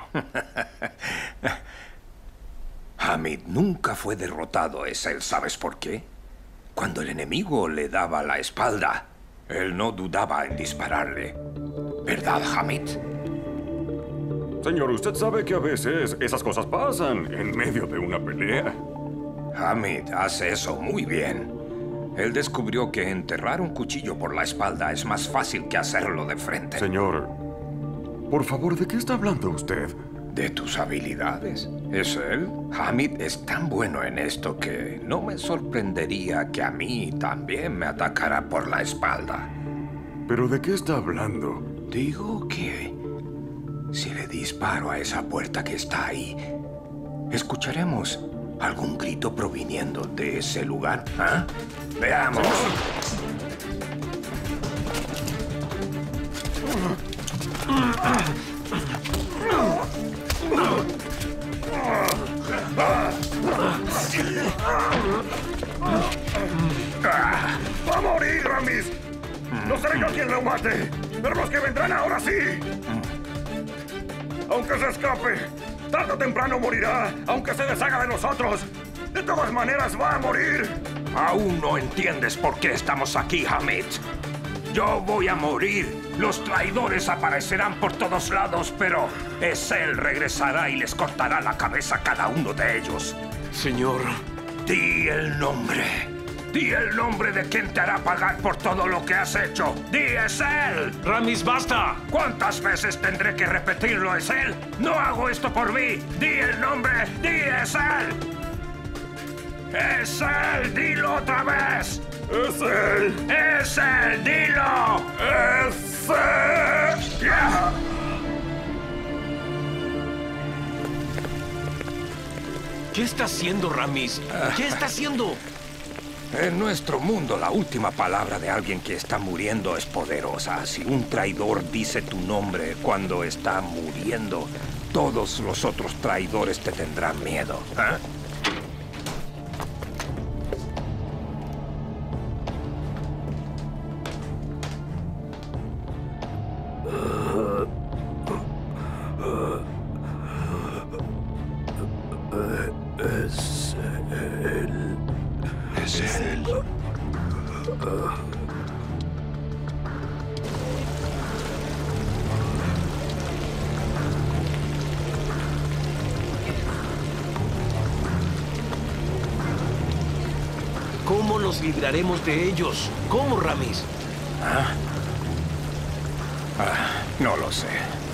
Hamid nunca fue derrotado, es él. ¿Sabes por qué? Cuando el enemigo le daba la espalda, él no dudaba en dispararle. ¿Verdad, Hamid? Señor, usted sabe que a veces esas cosas pasan en medio de una pelea. Hamid hace eso muy bien. Él descubrió que enterrar un cuchillo por la espalda es más fácil que hacerlo de frente. Señor, por favor, ¿de qué está hablando usted? De tus habilidades. ¿Es él? Hamid es tan bueno en esto que no me sorprendería que a mí también me atacara por la espalda. ¿Pero de qué está hablando? Digo que si le disparo a esa puerta que está ahí, escucharemos algún grito proviniendo de ese lugar. ¿Ah? ¡Veamos! ¡Va a morir, Ramis! No seré yo quien lo mate, pero los que vendrán ahora sí. Aunque se escape, tarde o temprano morirá, aunque se deshaga de nosotros. De todas maneras, va a morir. Aún no entiendes por qué estamos aquí, Hamid. Yo voy a morir. Los traidores aparecerán por todos lados, pero Ezzel regresará y les cortará la cabeza a cada uno de ellos. Señor. Di el nombre. Di el nombre de quien te hará pagar por todo lo que has hecho. ¡Di Ezzel! ¡Ramis, basta! ¿Cuántas veces tendré que repetirlo, Ezzel? ¡No hago esto por mí! ¡Di el nombre! ¡Di Ezzel! ¡Ezzel! ¡Dilo otra vez! ¡Ezzel! ¡Ezzel! ¡Dilo! ¡Ezzel! ¡Ya! ¿Qué está haciendo, Ramis? ¿Qué está haciendo? En nuestro mundo, la última palabra de alguien que está muriendo es poderosa. Si un traidor dice tu nombre cuando está muriendo, todos los otros traidores te tendrán miedo. ¿Eh? Es él. Es él. ¿Cómo nos libraremos de ellos? ¿Cómo, Ramis? ¿Ah? Ah, no lo sé.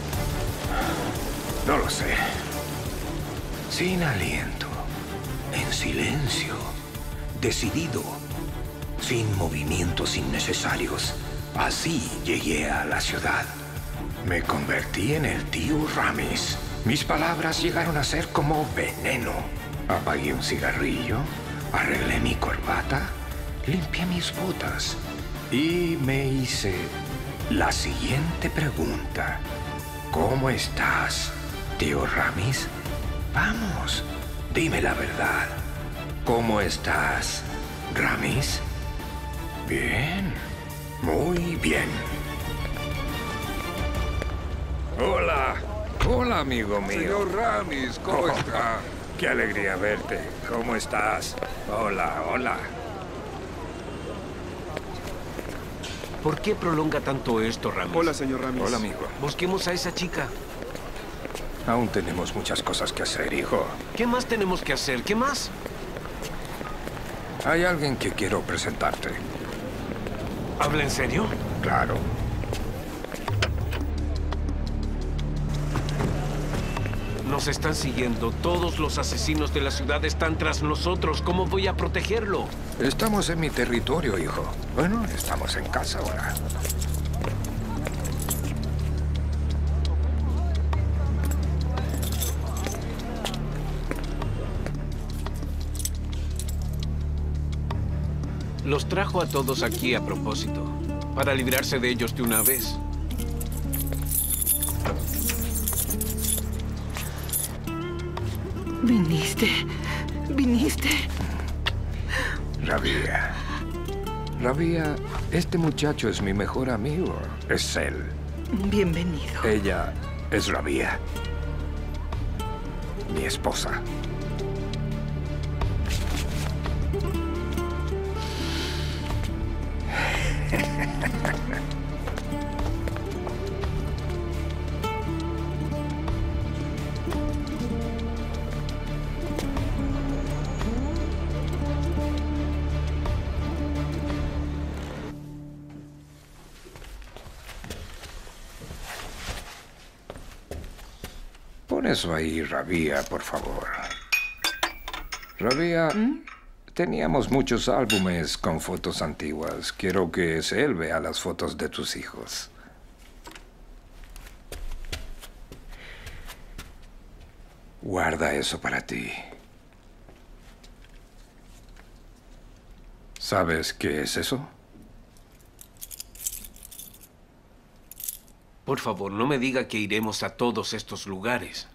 No lo sé. Sin aliento, en silencio, decidido, sin movimientos innecesarios. Así llegué a la ciudad. Me convertí en el tío Ramis. Mis palabras llegaron a ser como veneno. Apagué un cigarrillo, arreglé mi corbata, limpié mis botas y me hice la siguiente pregunta. ¿Cómo estás, tío Ramis? Vamos, dime la verdad. ¿Cómo estás, Ramis? Bien, muy bien. Hola, hola amigo mío. Señor Ramis, ¿cómo Oh, está? Qué alegría verte. ¿Cómo estás? Hola, hola. ¿Por qué prolonga tanto esto, Ramis? Hola, señor Ramis. Hola, amigo. Busquemos a esa chica. Aún tenemos muchas cosas que hacer, hijo. ¿Qué más tenemos que hacer? ¿Qué más? Hay alguien que quiero presentarte. ¿Habla en serio? Claro. Nos están siguiendo. Todos los asesinos de la ciudad están tras nosotros. ¿Cómo voy a protegerlo? Estamos en mi territorio, hijo. Bueno, estamos en casa ahora. Los trajo a todos aquí a propósito, para librarse de ellos de una vez. Viniste. Viniste. Rabia. Rabia, este muchacho es mi mejor amigo. Es él. Bienvenido. Ella es Rabia. Mi esposa. Pon eso ahí, Rabia, por favor. Rabia, teníamos muchos álbumes con fotos antiguas. Quiero que él vea las fotos de tus hijos. Guarda eso para ti. ¿Sabes qué es eso? Por favor, no me diga que iremos a todos estos lugares.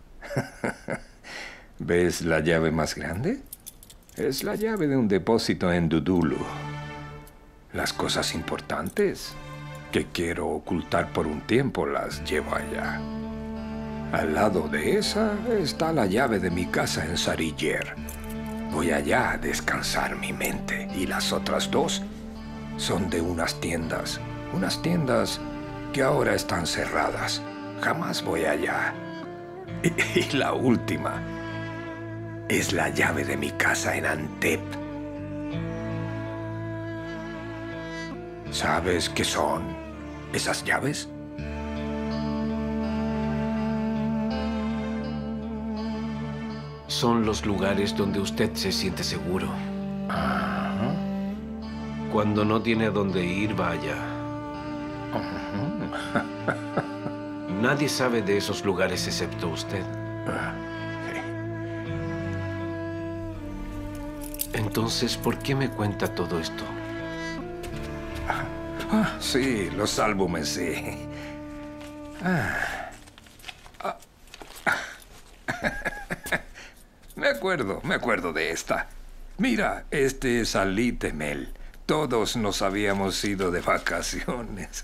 ¿Ves la llave más grande? Es la llave de un depósito en Dudulu. Las cosas importantes que quiero ocultar por un tiempo las llevo allá. Al lado de esa está la llave de mi casa en Sariller. Voy allá a descansar mi mente. Y las otras dos son de unas tiendas. Unas tiendas que ahora están cerradas. Jamás voy allá. Y, y la última es la llave de mi casa en Antep. ¿Sabes qué son esas llaves? Son los lugares donde usted se siente seguro. Ajá. Cuando no tiene a dónde ir, vaya. Nadie sabe de esos lugares excepto usted. Entonces, ¿por qué me cuenta todo esto? Ah, sí, los álbumes, sí. Ah. Ah. Me acuerdo, me acuerdo de esta. Mira, este es Ali Temel. Todos nos habíamos ido de vacaciones.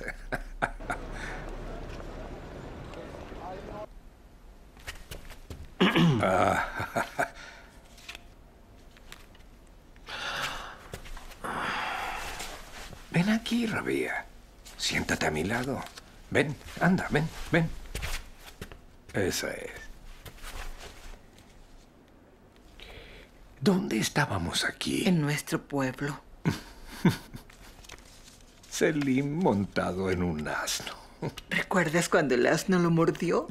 Ah. Ven aquí, Rabia. Siéntate a mi lado. Ven, anda, ven, ven. Esa es. ¿Dónde estábamos aquí? En nuestro pueblo. Selim montado en un asno. ¿Recuerdas cuando el asno lo mordió?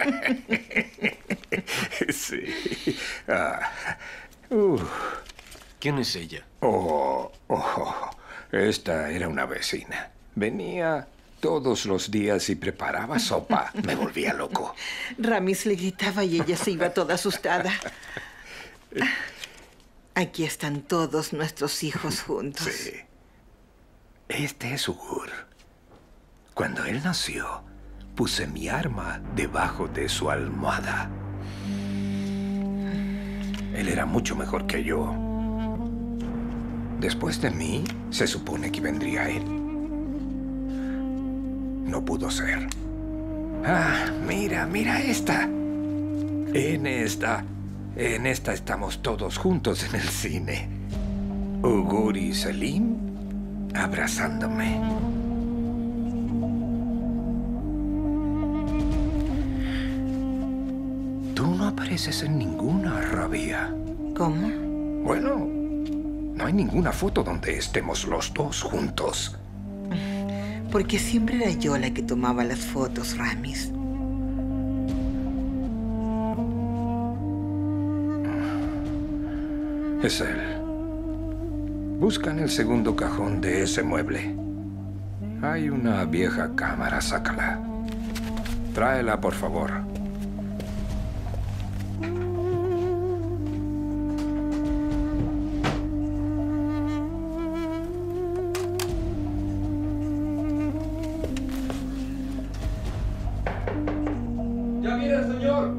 Sí. Ah. Uh. ¿Quién es ella? Oh, oh, esta era una vecina. Venía todos los días y preparaba sopa. Me volvía loco. Ramis le gritaba y ella se iba toda asustada. Aquí están todos nuestros hijos juntos. Sí. Este es Ugur. Cuando él nació, puse mi arma debajo de su almohada. Él era mucho mejor que yo. Después de mí, se supone que vendría él. No pudo ser. Ah, mira, mira esta. En esta, en esta estamos todos juntos en el cine. Ugur y Selim abrazándome. Tú no apareces en ninguna, Rabia. ¿Cómo? Bueno, no hay ninguna foto donde estemos los dos juntos. Porque siempre era yo la que tomaba las fotos, Ramis. Es él. Busca en el segundo cajón de ese mueble. Hay una vieja cámara, sácala. Tráela, por favor. ¡Ya viene el señor!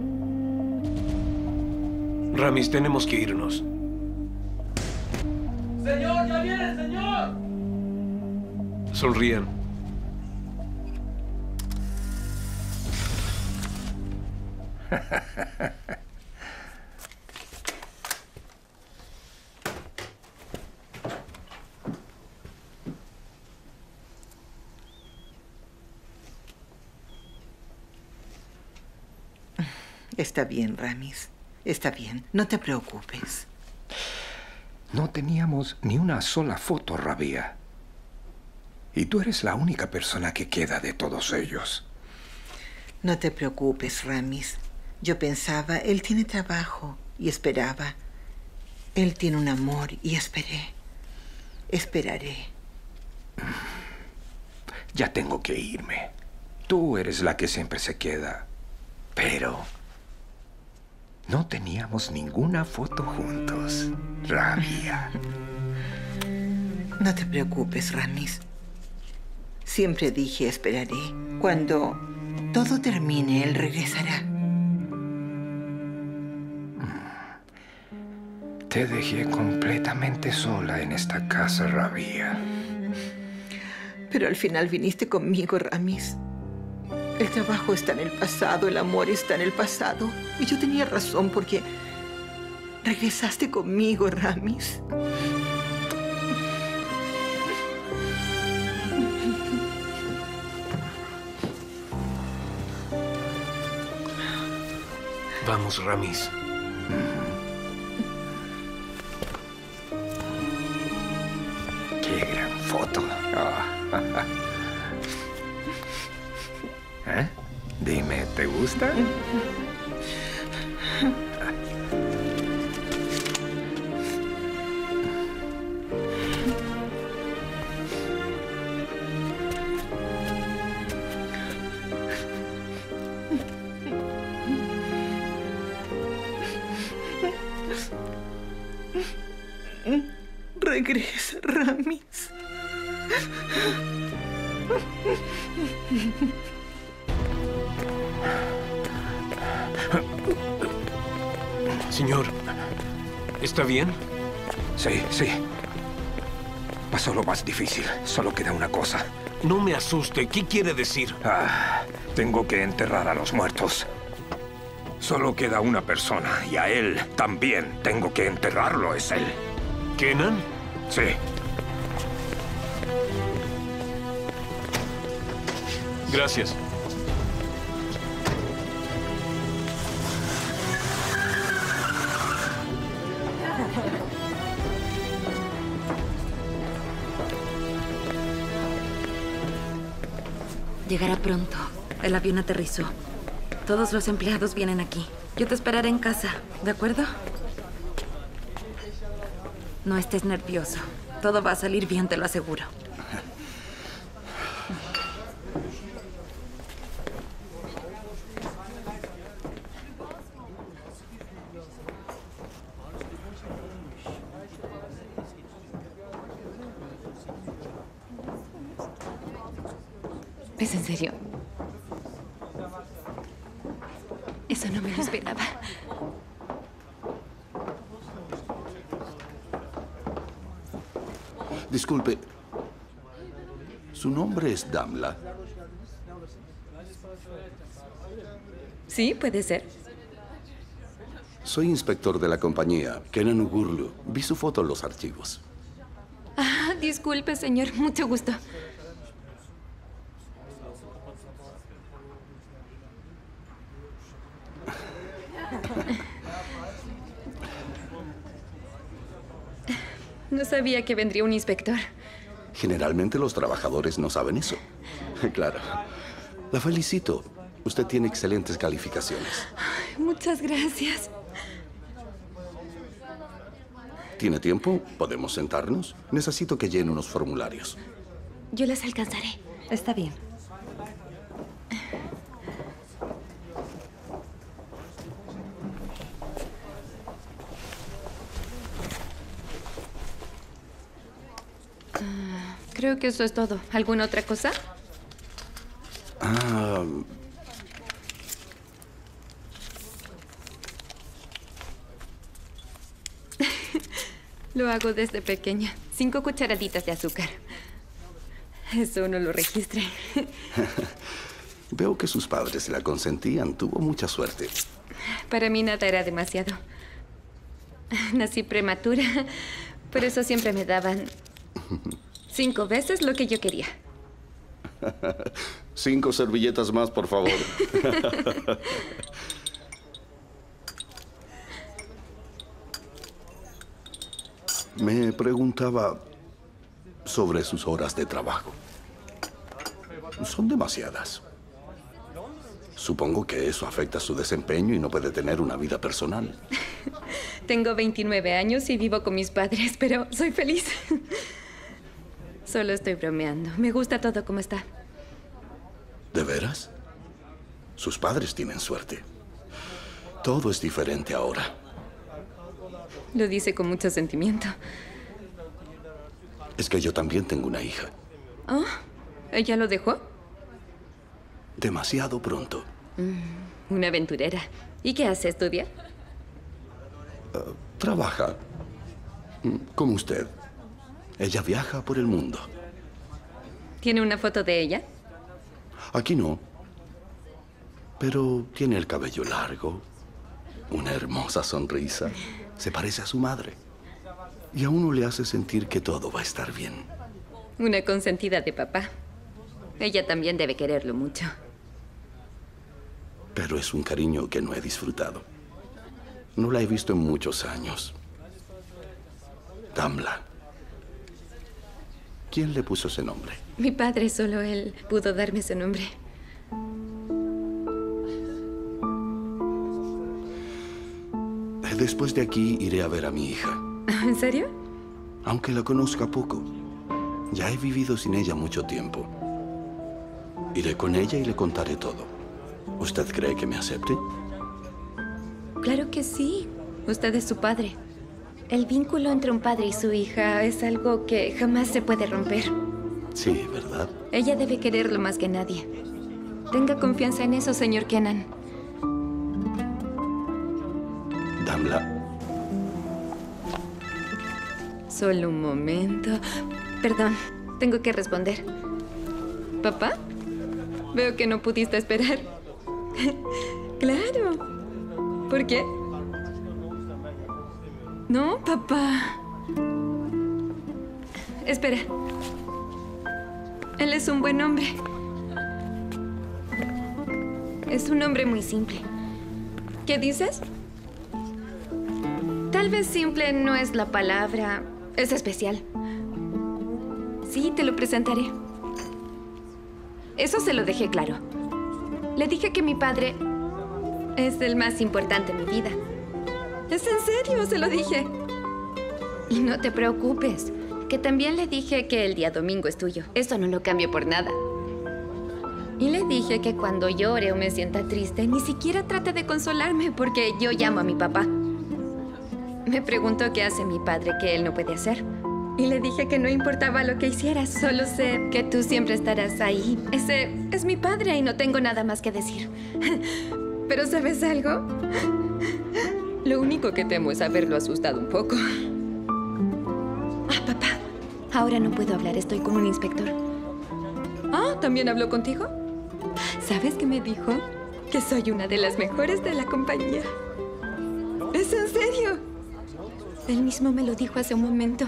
Ramis, tenemos que irnos. ¡Señor, ya viene el señor! Sonrían. Está bien, Ramis. Está bien. No te preocupes. No teníamos ni una sola foto, Rabia. Y tú eres la única persona que queda de todos ellos. No te preocupes, Ramis. Yo pensaba, él tiene trabajo y esperaba. Él tiene un amor y esperé. Esperaré. Ya tengo que irme. Tú eres la que siempre se queda. Pero no teníamos ninguna foto juntos, Rabia. No te preocupes, Ramis. Siempre dije esperaré. Cuando todo termine, él regresará. Te dejé completamente sola en esta casa, Rabia. Pero al final viniste conmigo, Ramis. El trabajo está en el pasado, el amor está en el pasado. Y yo tenía razón porque regresaste conmigo, Ramis. Vamos, Ramis. ¡Qué gran foto! ¿Eh? Dime, ¿te gusta? Regresa, Ramis. Señor, ¿está bien? Sí, sí. Pasó lo más difícil. Solo queda una cosa. No me asuste. ¿Qué quiere decir? Ah, tengo que enterrar a los muertos. Solo queda una persona y a él también tengo que enterrarlo. Es él. ¿Kenan? Sí. Gracias. Llegará pronto. El avión aterrizó. Todos los empleados vienen aquí. Yo te esperaré en casa, ¿de acuerdo? No estés nervioso. Todo va a salir bien, te lo aseguro. ¿Es en serio? Eso no me lo esperaba. Disculpe, ¿su nombre es Damla? Sí, puede ser. Soy inspector de la compañía, Kenan Ugurlu. Vi su foto en los archivos. Ah, disculpe, señor. Mucho gusto. No sabía que vendría un inspector. Generalmente los trabajadores no saben eso. Claro. La felicito. Usted tiene excelentes calificaciones. Ay, muchas gracias. ¿Tiene tiempo? ¿Podemos sentarnos? Necesito que llene unos formularios. Yo las alcanzaré. Está bien. Creo que eso es todo. ¿Alguna otra cosa? Ah... Lo hago desde pequeña. Cinco cucharaditas de azúcar. Eso no lo registré. Veo que sus padres la consentían. Tuvo mucha suerte. Para mí nada era demasiado. Nací prematura. Por eso siempre me daban cinco veces lo que yo quería. Cinco servilletas más, por favor. Me preguntaba sobre sus horas de trabajo. Son demasiadas. Supongo que eso afecta su desempeño y no puede tener una vida personal. Tengo veintinueve años y vivo con mis padres, pero soy feliz. Solo estoy bromeando. Me gusta todo como está. ¿De veras? Sus padres tienen suerte. Todo es diferente ahora. Lo dice con mucho sentimiento. Es que yo también tengo una hija. ¿Oh? ¿Ella lo dejó? Demasiado pronto. Mm, una aventurera. ¿Y qué hace? ¿Estudia? Uh, trabaja. Como usted. Ella viaja por el mundo. ¿Tiene una foto de ella? Aquí no. Pero tiene el cabello largo, una hermosa sonrisa. Se parece a su madre. Y a uno le hace sentir que todo va a estar bien. Una consentida de papá. Ella también debe quererlo mucho. Pero es un cariño que no he disfrutado. No la he visto en muchos años. Damla. ¿Quién le puso ese nombre? Mi padre, solo él pudo darme ese nombre. Después de aquí iré a ver a mi hija. ¿En serio? Aunque la conozca poco. Ya he vivido sin ella mucho tiempo. Iré con ella y le contaré todo. ¿Usted cree que me acepte? Claro que sí. Usted es su padre. El vínculo entre un padre y su hija es algo que jamás se puede romper. Sí, ¿verdad? Ella debe quererlo más que nadie. Tenga confianza en eso, señor Kenan. Damla. Solo un momento. Perdón, tengo que responder. ¿Papá? Veo que no pudiste esperar. Claro. ¿Por qué? No, papá. Espera. Él es un buen hombre. Es un hombre muy simple. ¿Qué dices? Tal vez simple no es la palabra. Es especial. Sí, te lo presentaré. Eso se lo dejé claro. Le dije que mi padre es el más importante en mi vida. Es en serio, se lo dije. Y no te preocupes, que también le dije que el día domingo es tuyo. Eso no lo cambio por nada. Y le dije que cuando llore o me sienta triste, ni siquiera trate de consolarme porque yo llamo a mi papá. Me preguntó qué hace mi padre que él no puede hacer. Y le dije que no importaba lo que hicieras, solo sé que tú siempre estarás ahí. Ese es mi padre y no tengo nada más que decir. Pero ¿sabes algo? Lo único que temo es haberlo asustado un poco. Ah, papá. Ahora no puedo hablar, estoy con un inspector. Ah, ¿también habló contigo? ¿Sabes qué me dijo? Que soy una de las mejores de la compañía. ¿Es en serio? Él mismo me lo dijo hace un momento.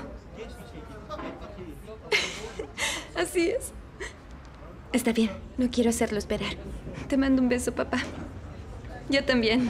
Así es. Está bien, no quiero hacerlo esperar. Te mando un beso, papá. Yo también.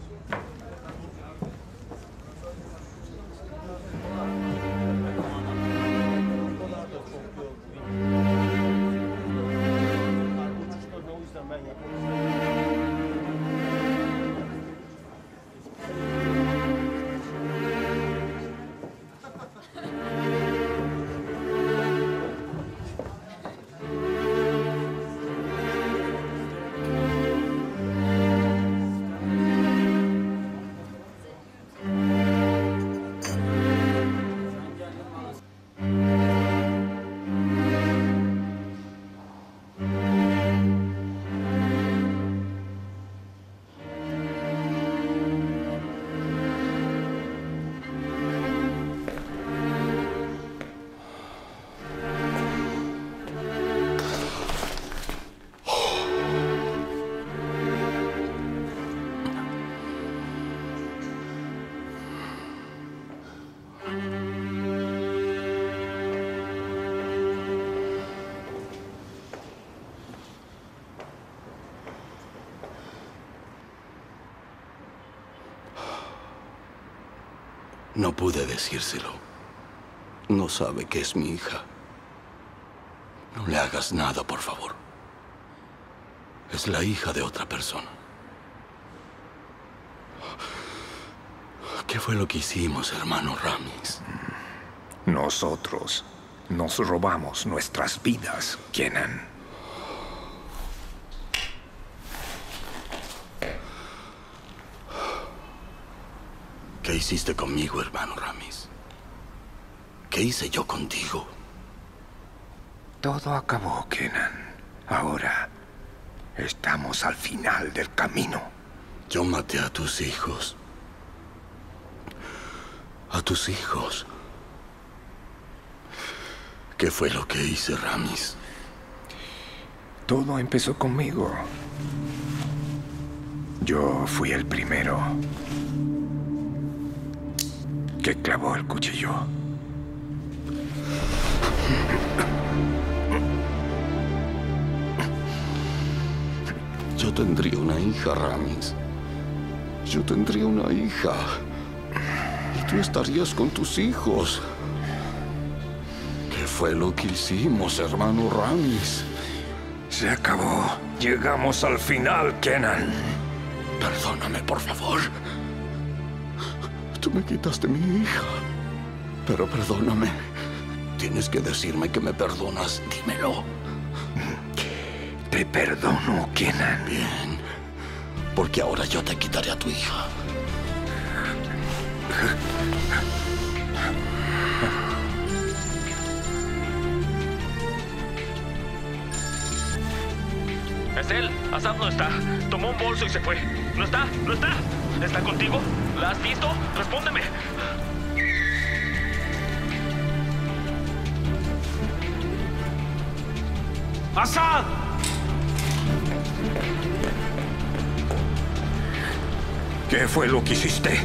No pude decírselo. No sabe que es mi hija. No le hagas nada, por favor. Es la hija de otra persona. ¿Qué fue lo que hicimos, hermano Ramis? Nosotros nos robamos nuestras vidas, Kenan. ¿Qué hiciste conmigo, hermano Ramis? ¿Qué hice yo contigo? Todo acabó, Kenan. Ahora estamos al final del camino. Yo maté a tus hijos. A tus hijos. ¿Qué fue lo que hice, Ramis? Todo empezó conmigo. Yo fui el primero que clavó el cuchillo. Yo tendría una hija, Ramis. Yo tendría una hija. Y tú estarías con tus hijos. ¿Qué fue lo que hicimos, hermano Ramis? Se acabó. Llegamos al final, Kenan. Perdóname, por favor. Tú me quitaste mi hija. Pero perdóname. Tienes que decirme que me perdonas. Dímelo. Te perdono, Kenan. Bien. Porque ahora yo te quitaré a tu hija. Es él. Asaf no está. Tomó un bolso y se fue. ¿No está? ¿No está? ¿Está contigo? ¿La has visto? Respóndeme. ¡Asaf! ¿Qué fue lo que hiciste?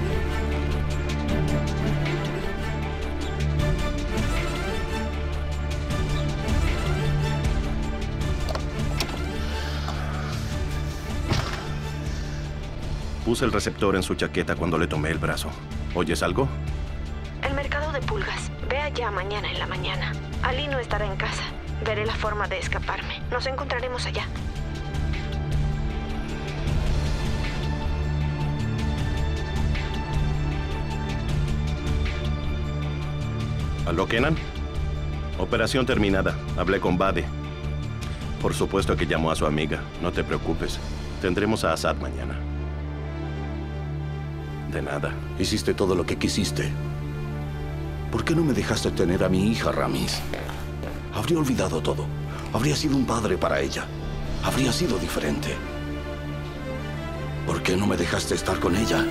Puse el receptor en su chaqueta cuando le tomé el brazo. ¿Oyes algo? El mercado de pulgas. Ve allá mañana en la mañana. Ali no estará en casa. Veré la forma de escaparme. Nos encontraremos allá. ¿Aló, Kenan? Operación terminada. Hablé con Bade. Por supuesto que llamó a su amiga. No te preocupes. Tendremos a Assad mañana. De nada. Hiciste todo lo que quisiste. ¿Por qué no me dejaste tener a mi hija, Ramis? Habría olvidado todo. Habría sido un padre para ella. Habría sido diferente. ¿Por qué no me dejaste estar con ella?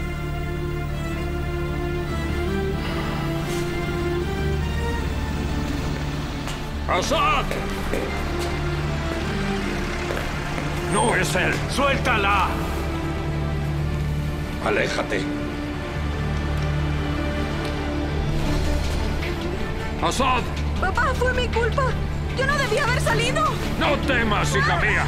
¡Assad! No es él. ¡Suéltala! Aléjate. ¡Assad! Papá, fue mi culpa. Yo no debía haber salido. No temas, hija mía.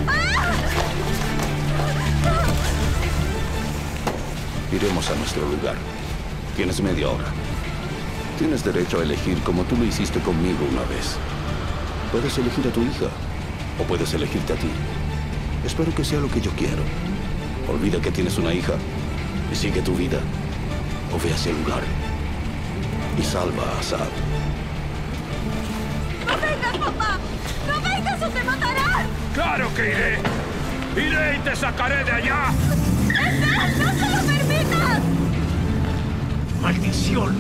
Iremos a nuestro lugar. Tienes media hora. Tienes derecho a elegir como tú lo hiciste conmigo una vez. Puedes elegir a tu hija o puedes elegirte a ti. Espero que sea lo que yo quiero. Olvida que tienes una hija y sigue tu vida. O ve hacia el lugar y salva a Assad. ¡No vengas, papá! ¡No vengas o te matarán! ¡Claro que iré! ¡Iré y te sacaré de allá! ¡Es él! ¡No se lo permitas! ¡Maldición!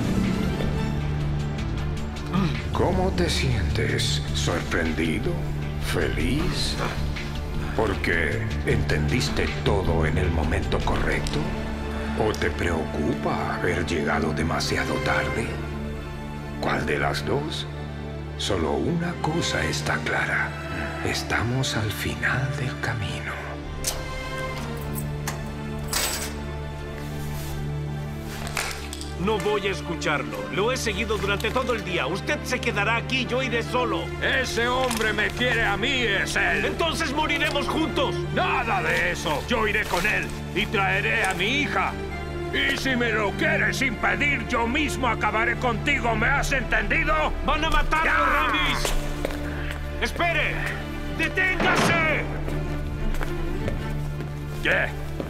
¿Cómo te sientes? ¿Sorprendido? ¿Feliz? ¿Porque entendiste todo en el momento correcto? ¿O te preocupa haber llegado demasiado tarde? ¿Cuál de las dos? Solo una cosa está clara. Estamos al final del camino. No voy a escucharlo. Lo he seguido durante todo el día. Usted se quedará aquí, yo iré solo. Ese hombre me quiere a mí, es él. Entonces moriremos juntos. Nada de eso. Yo iré con él y traeré a mi hija. Y si me lo quieres impedir, yo mismo acabaré contigo. ¿Me has entendido? ¡Van a matarlo, Ramis! ¡Espere! ¡Deténgase! ¿Qué?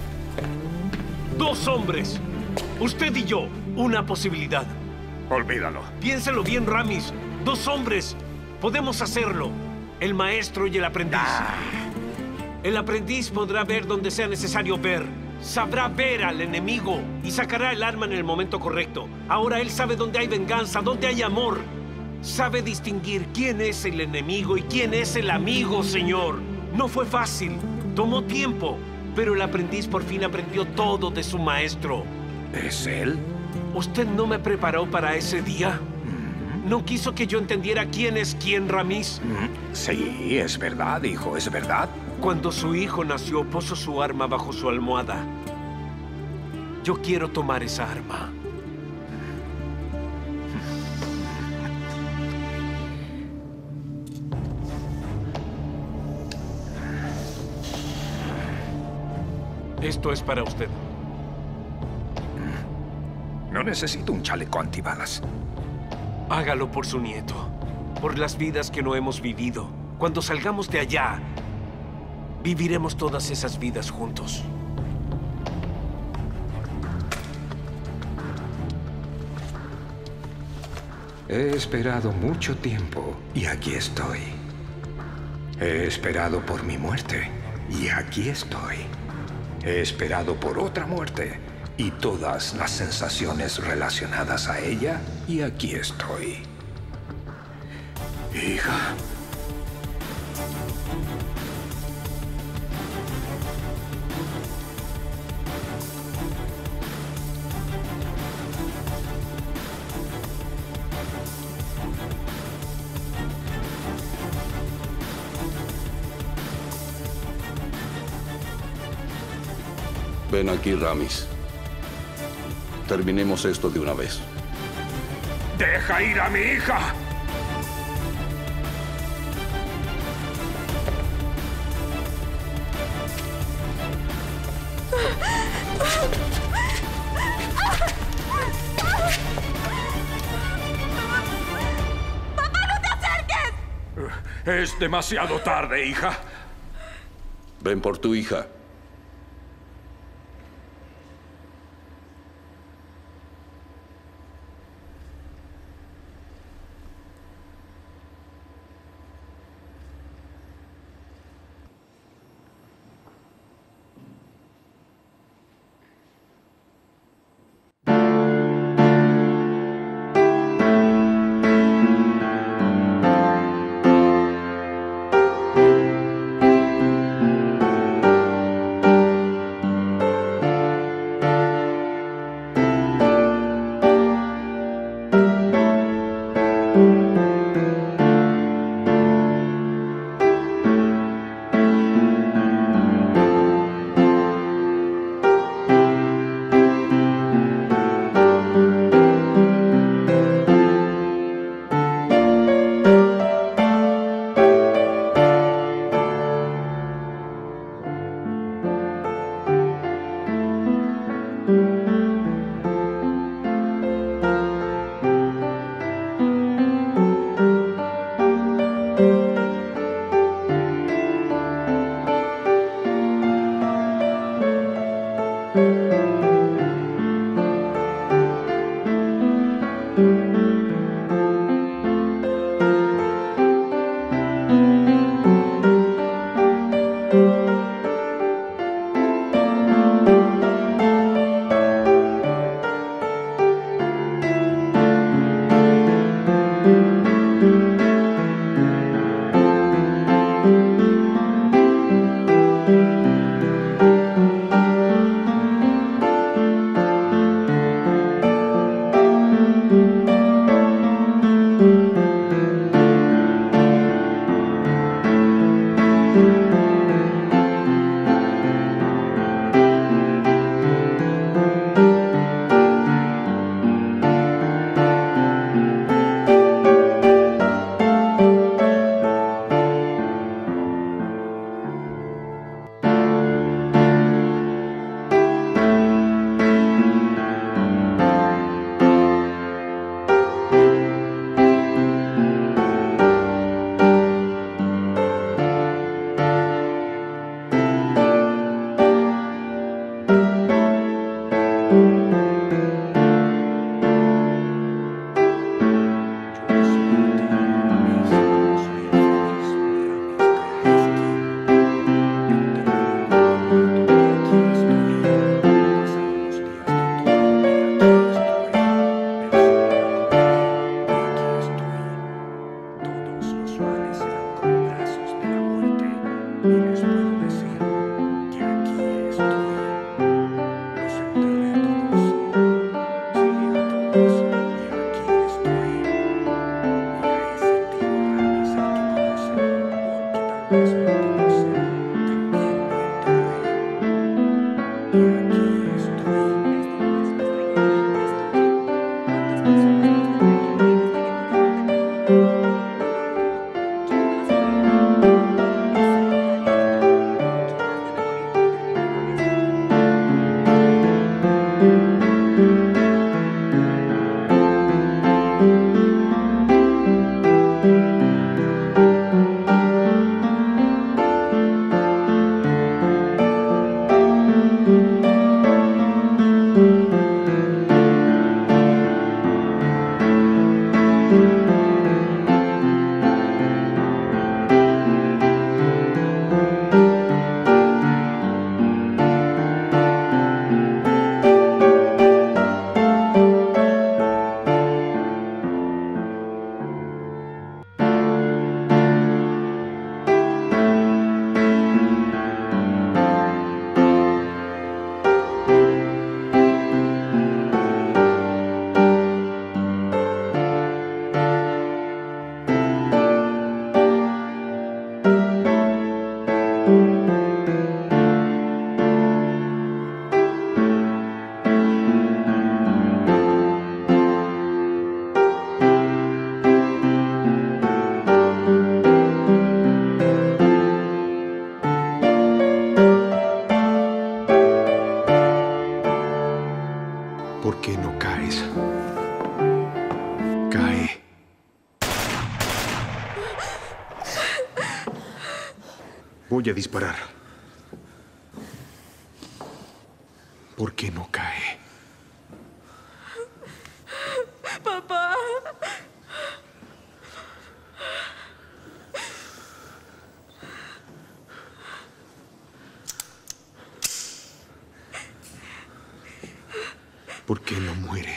Dos hombres. Usted y yo. Una posibilidad. Olvídalo. Piénselo bien, Ramis. Dos hombres. Podemos hacerlo. El maestro y el aprendiz. Ah. El aprendiz podrá ver donde sea necesario ver. Sabrá ver al enemigo y sacará el arma en el momento correcto. Ahora él sabe dónde hay venganza, dónde hay amor. Sabe distinguir quién es el enemigo y quién es el amigo, señor. No fue fácil. Tomó tiempo. Pero el aprendiz por fin aprendió todo de su maestro. ¿Es él? ¿Usted no me preparó para ese día? ¿No quiso que yo entendiera quién es quién, Ramis? Sí, es verdad, hijo, es verdad. Cuando su hijo nació, puso su arma bajo su almohada. Yo quiero tomar esa arma. Esto es para usted. No necesito un chaleco antibalas. Hágalo por su nieto, por las vidas que no hemos vivido. Cuando salgamos de allá, viviremos todas esas vidas juntos. He esperado mucho tiempo y aquí estoy. He esperado por mi muerte y aquí estoy. He esperado por otra muerte y todas las sensaciones relacionadas a ella y aquí estoy. Hija. Ven aquí, Ramis. Terminemos esto de una vez. ¡Deja ir a mi hija! ¡Papá, no te acerques! Es demasiado tarde, hija. Ven por tu hija. ¿Por qué no caes? Cae. Voy a disparar. ¿Por qué no cae? Papá. ¿Por qué no muere?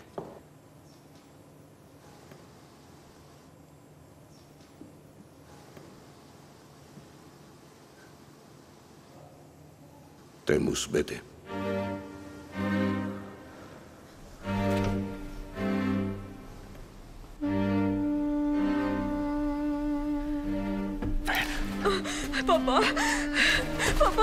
Temus, vete. Papá. Papá.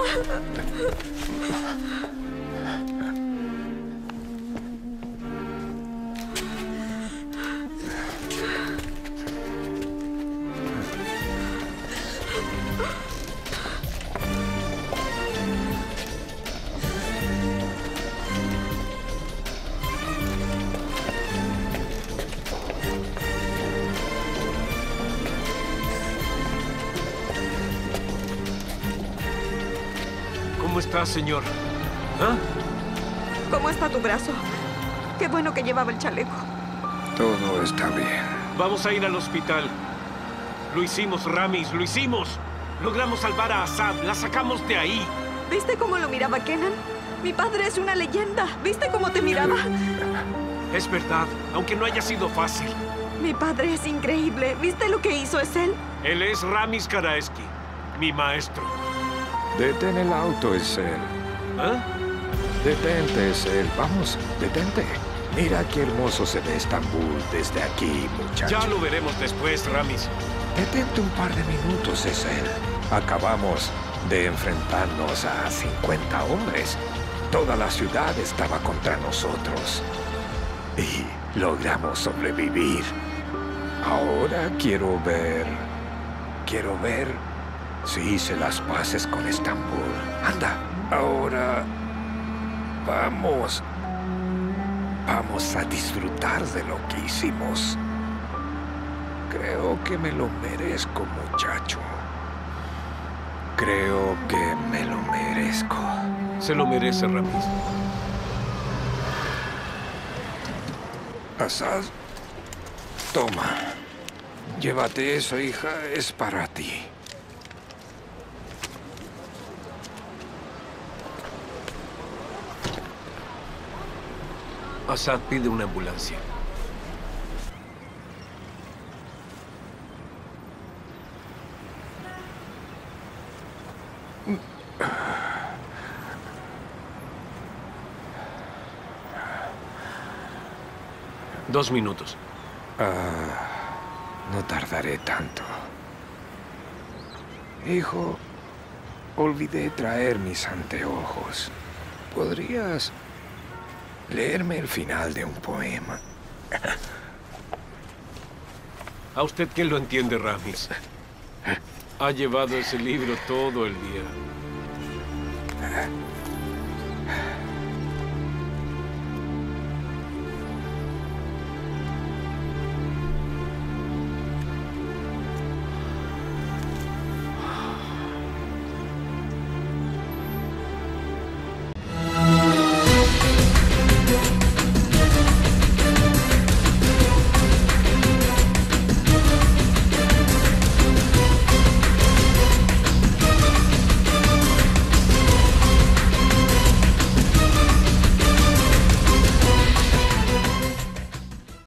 ¿Cómo estás, señor? ¿Ah? ¿Cómo está tu brazo? Qué bueno que llevaba el chaleco. Todo está bien. Vamos a ir al hospital. Lo hicimos, Ramis, lo hicimos. Logramos salvar a Assad. La sacamos de ahí. ¿Viste cómo lo miraba Kenan? Mi padre es una leyenda. ¿Viste cómo te miraba? Es verdad, aunque no haya sido fácil. Mi padre es increíble. ¿Viste lo que hizo Essel? Él es Ramis Karaeski, mi maestro. Detén el auto, Essel. ¿Eh? Detente, Essel. Vamos, detente. Mira qué hermoso se ve Estambul desde aquí, muchacho. Ya lo veremos después, Ramis. Detente un par de minutos, Essel. Acabamos de enfrentarnos a cincuenta hombres. Toda la ciudad estaba contra nosotros. Y logramos sobrevivir. Ahora quiero ver... Quiero ver si hice las paces con Estambul. Anda, ahora... Vamos. Vamos a disfrutar de lo que hicimos. Creo que me lo merezco, muchacho. Creo que me lo merezco. Se lo merece, Ramis. Assad, toma. Llévate eso, hija. Es para ti. Assad pide una ambulancia. Dos minutos. Ah, no tardaré tanto. Hijo, olvidé traer mis anteojos. ¿Podrías leerme el final de un poema? ¿A usted quién lo entiende, Ramis? Ha llevado ese libro todo el día.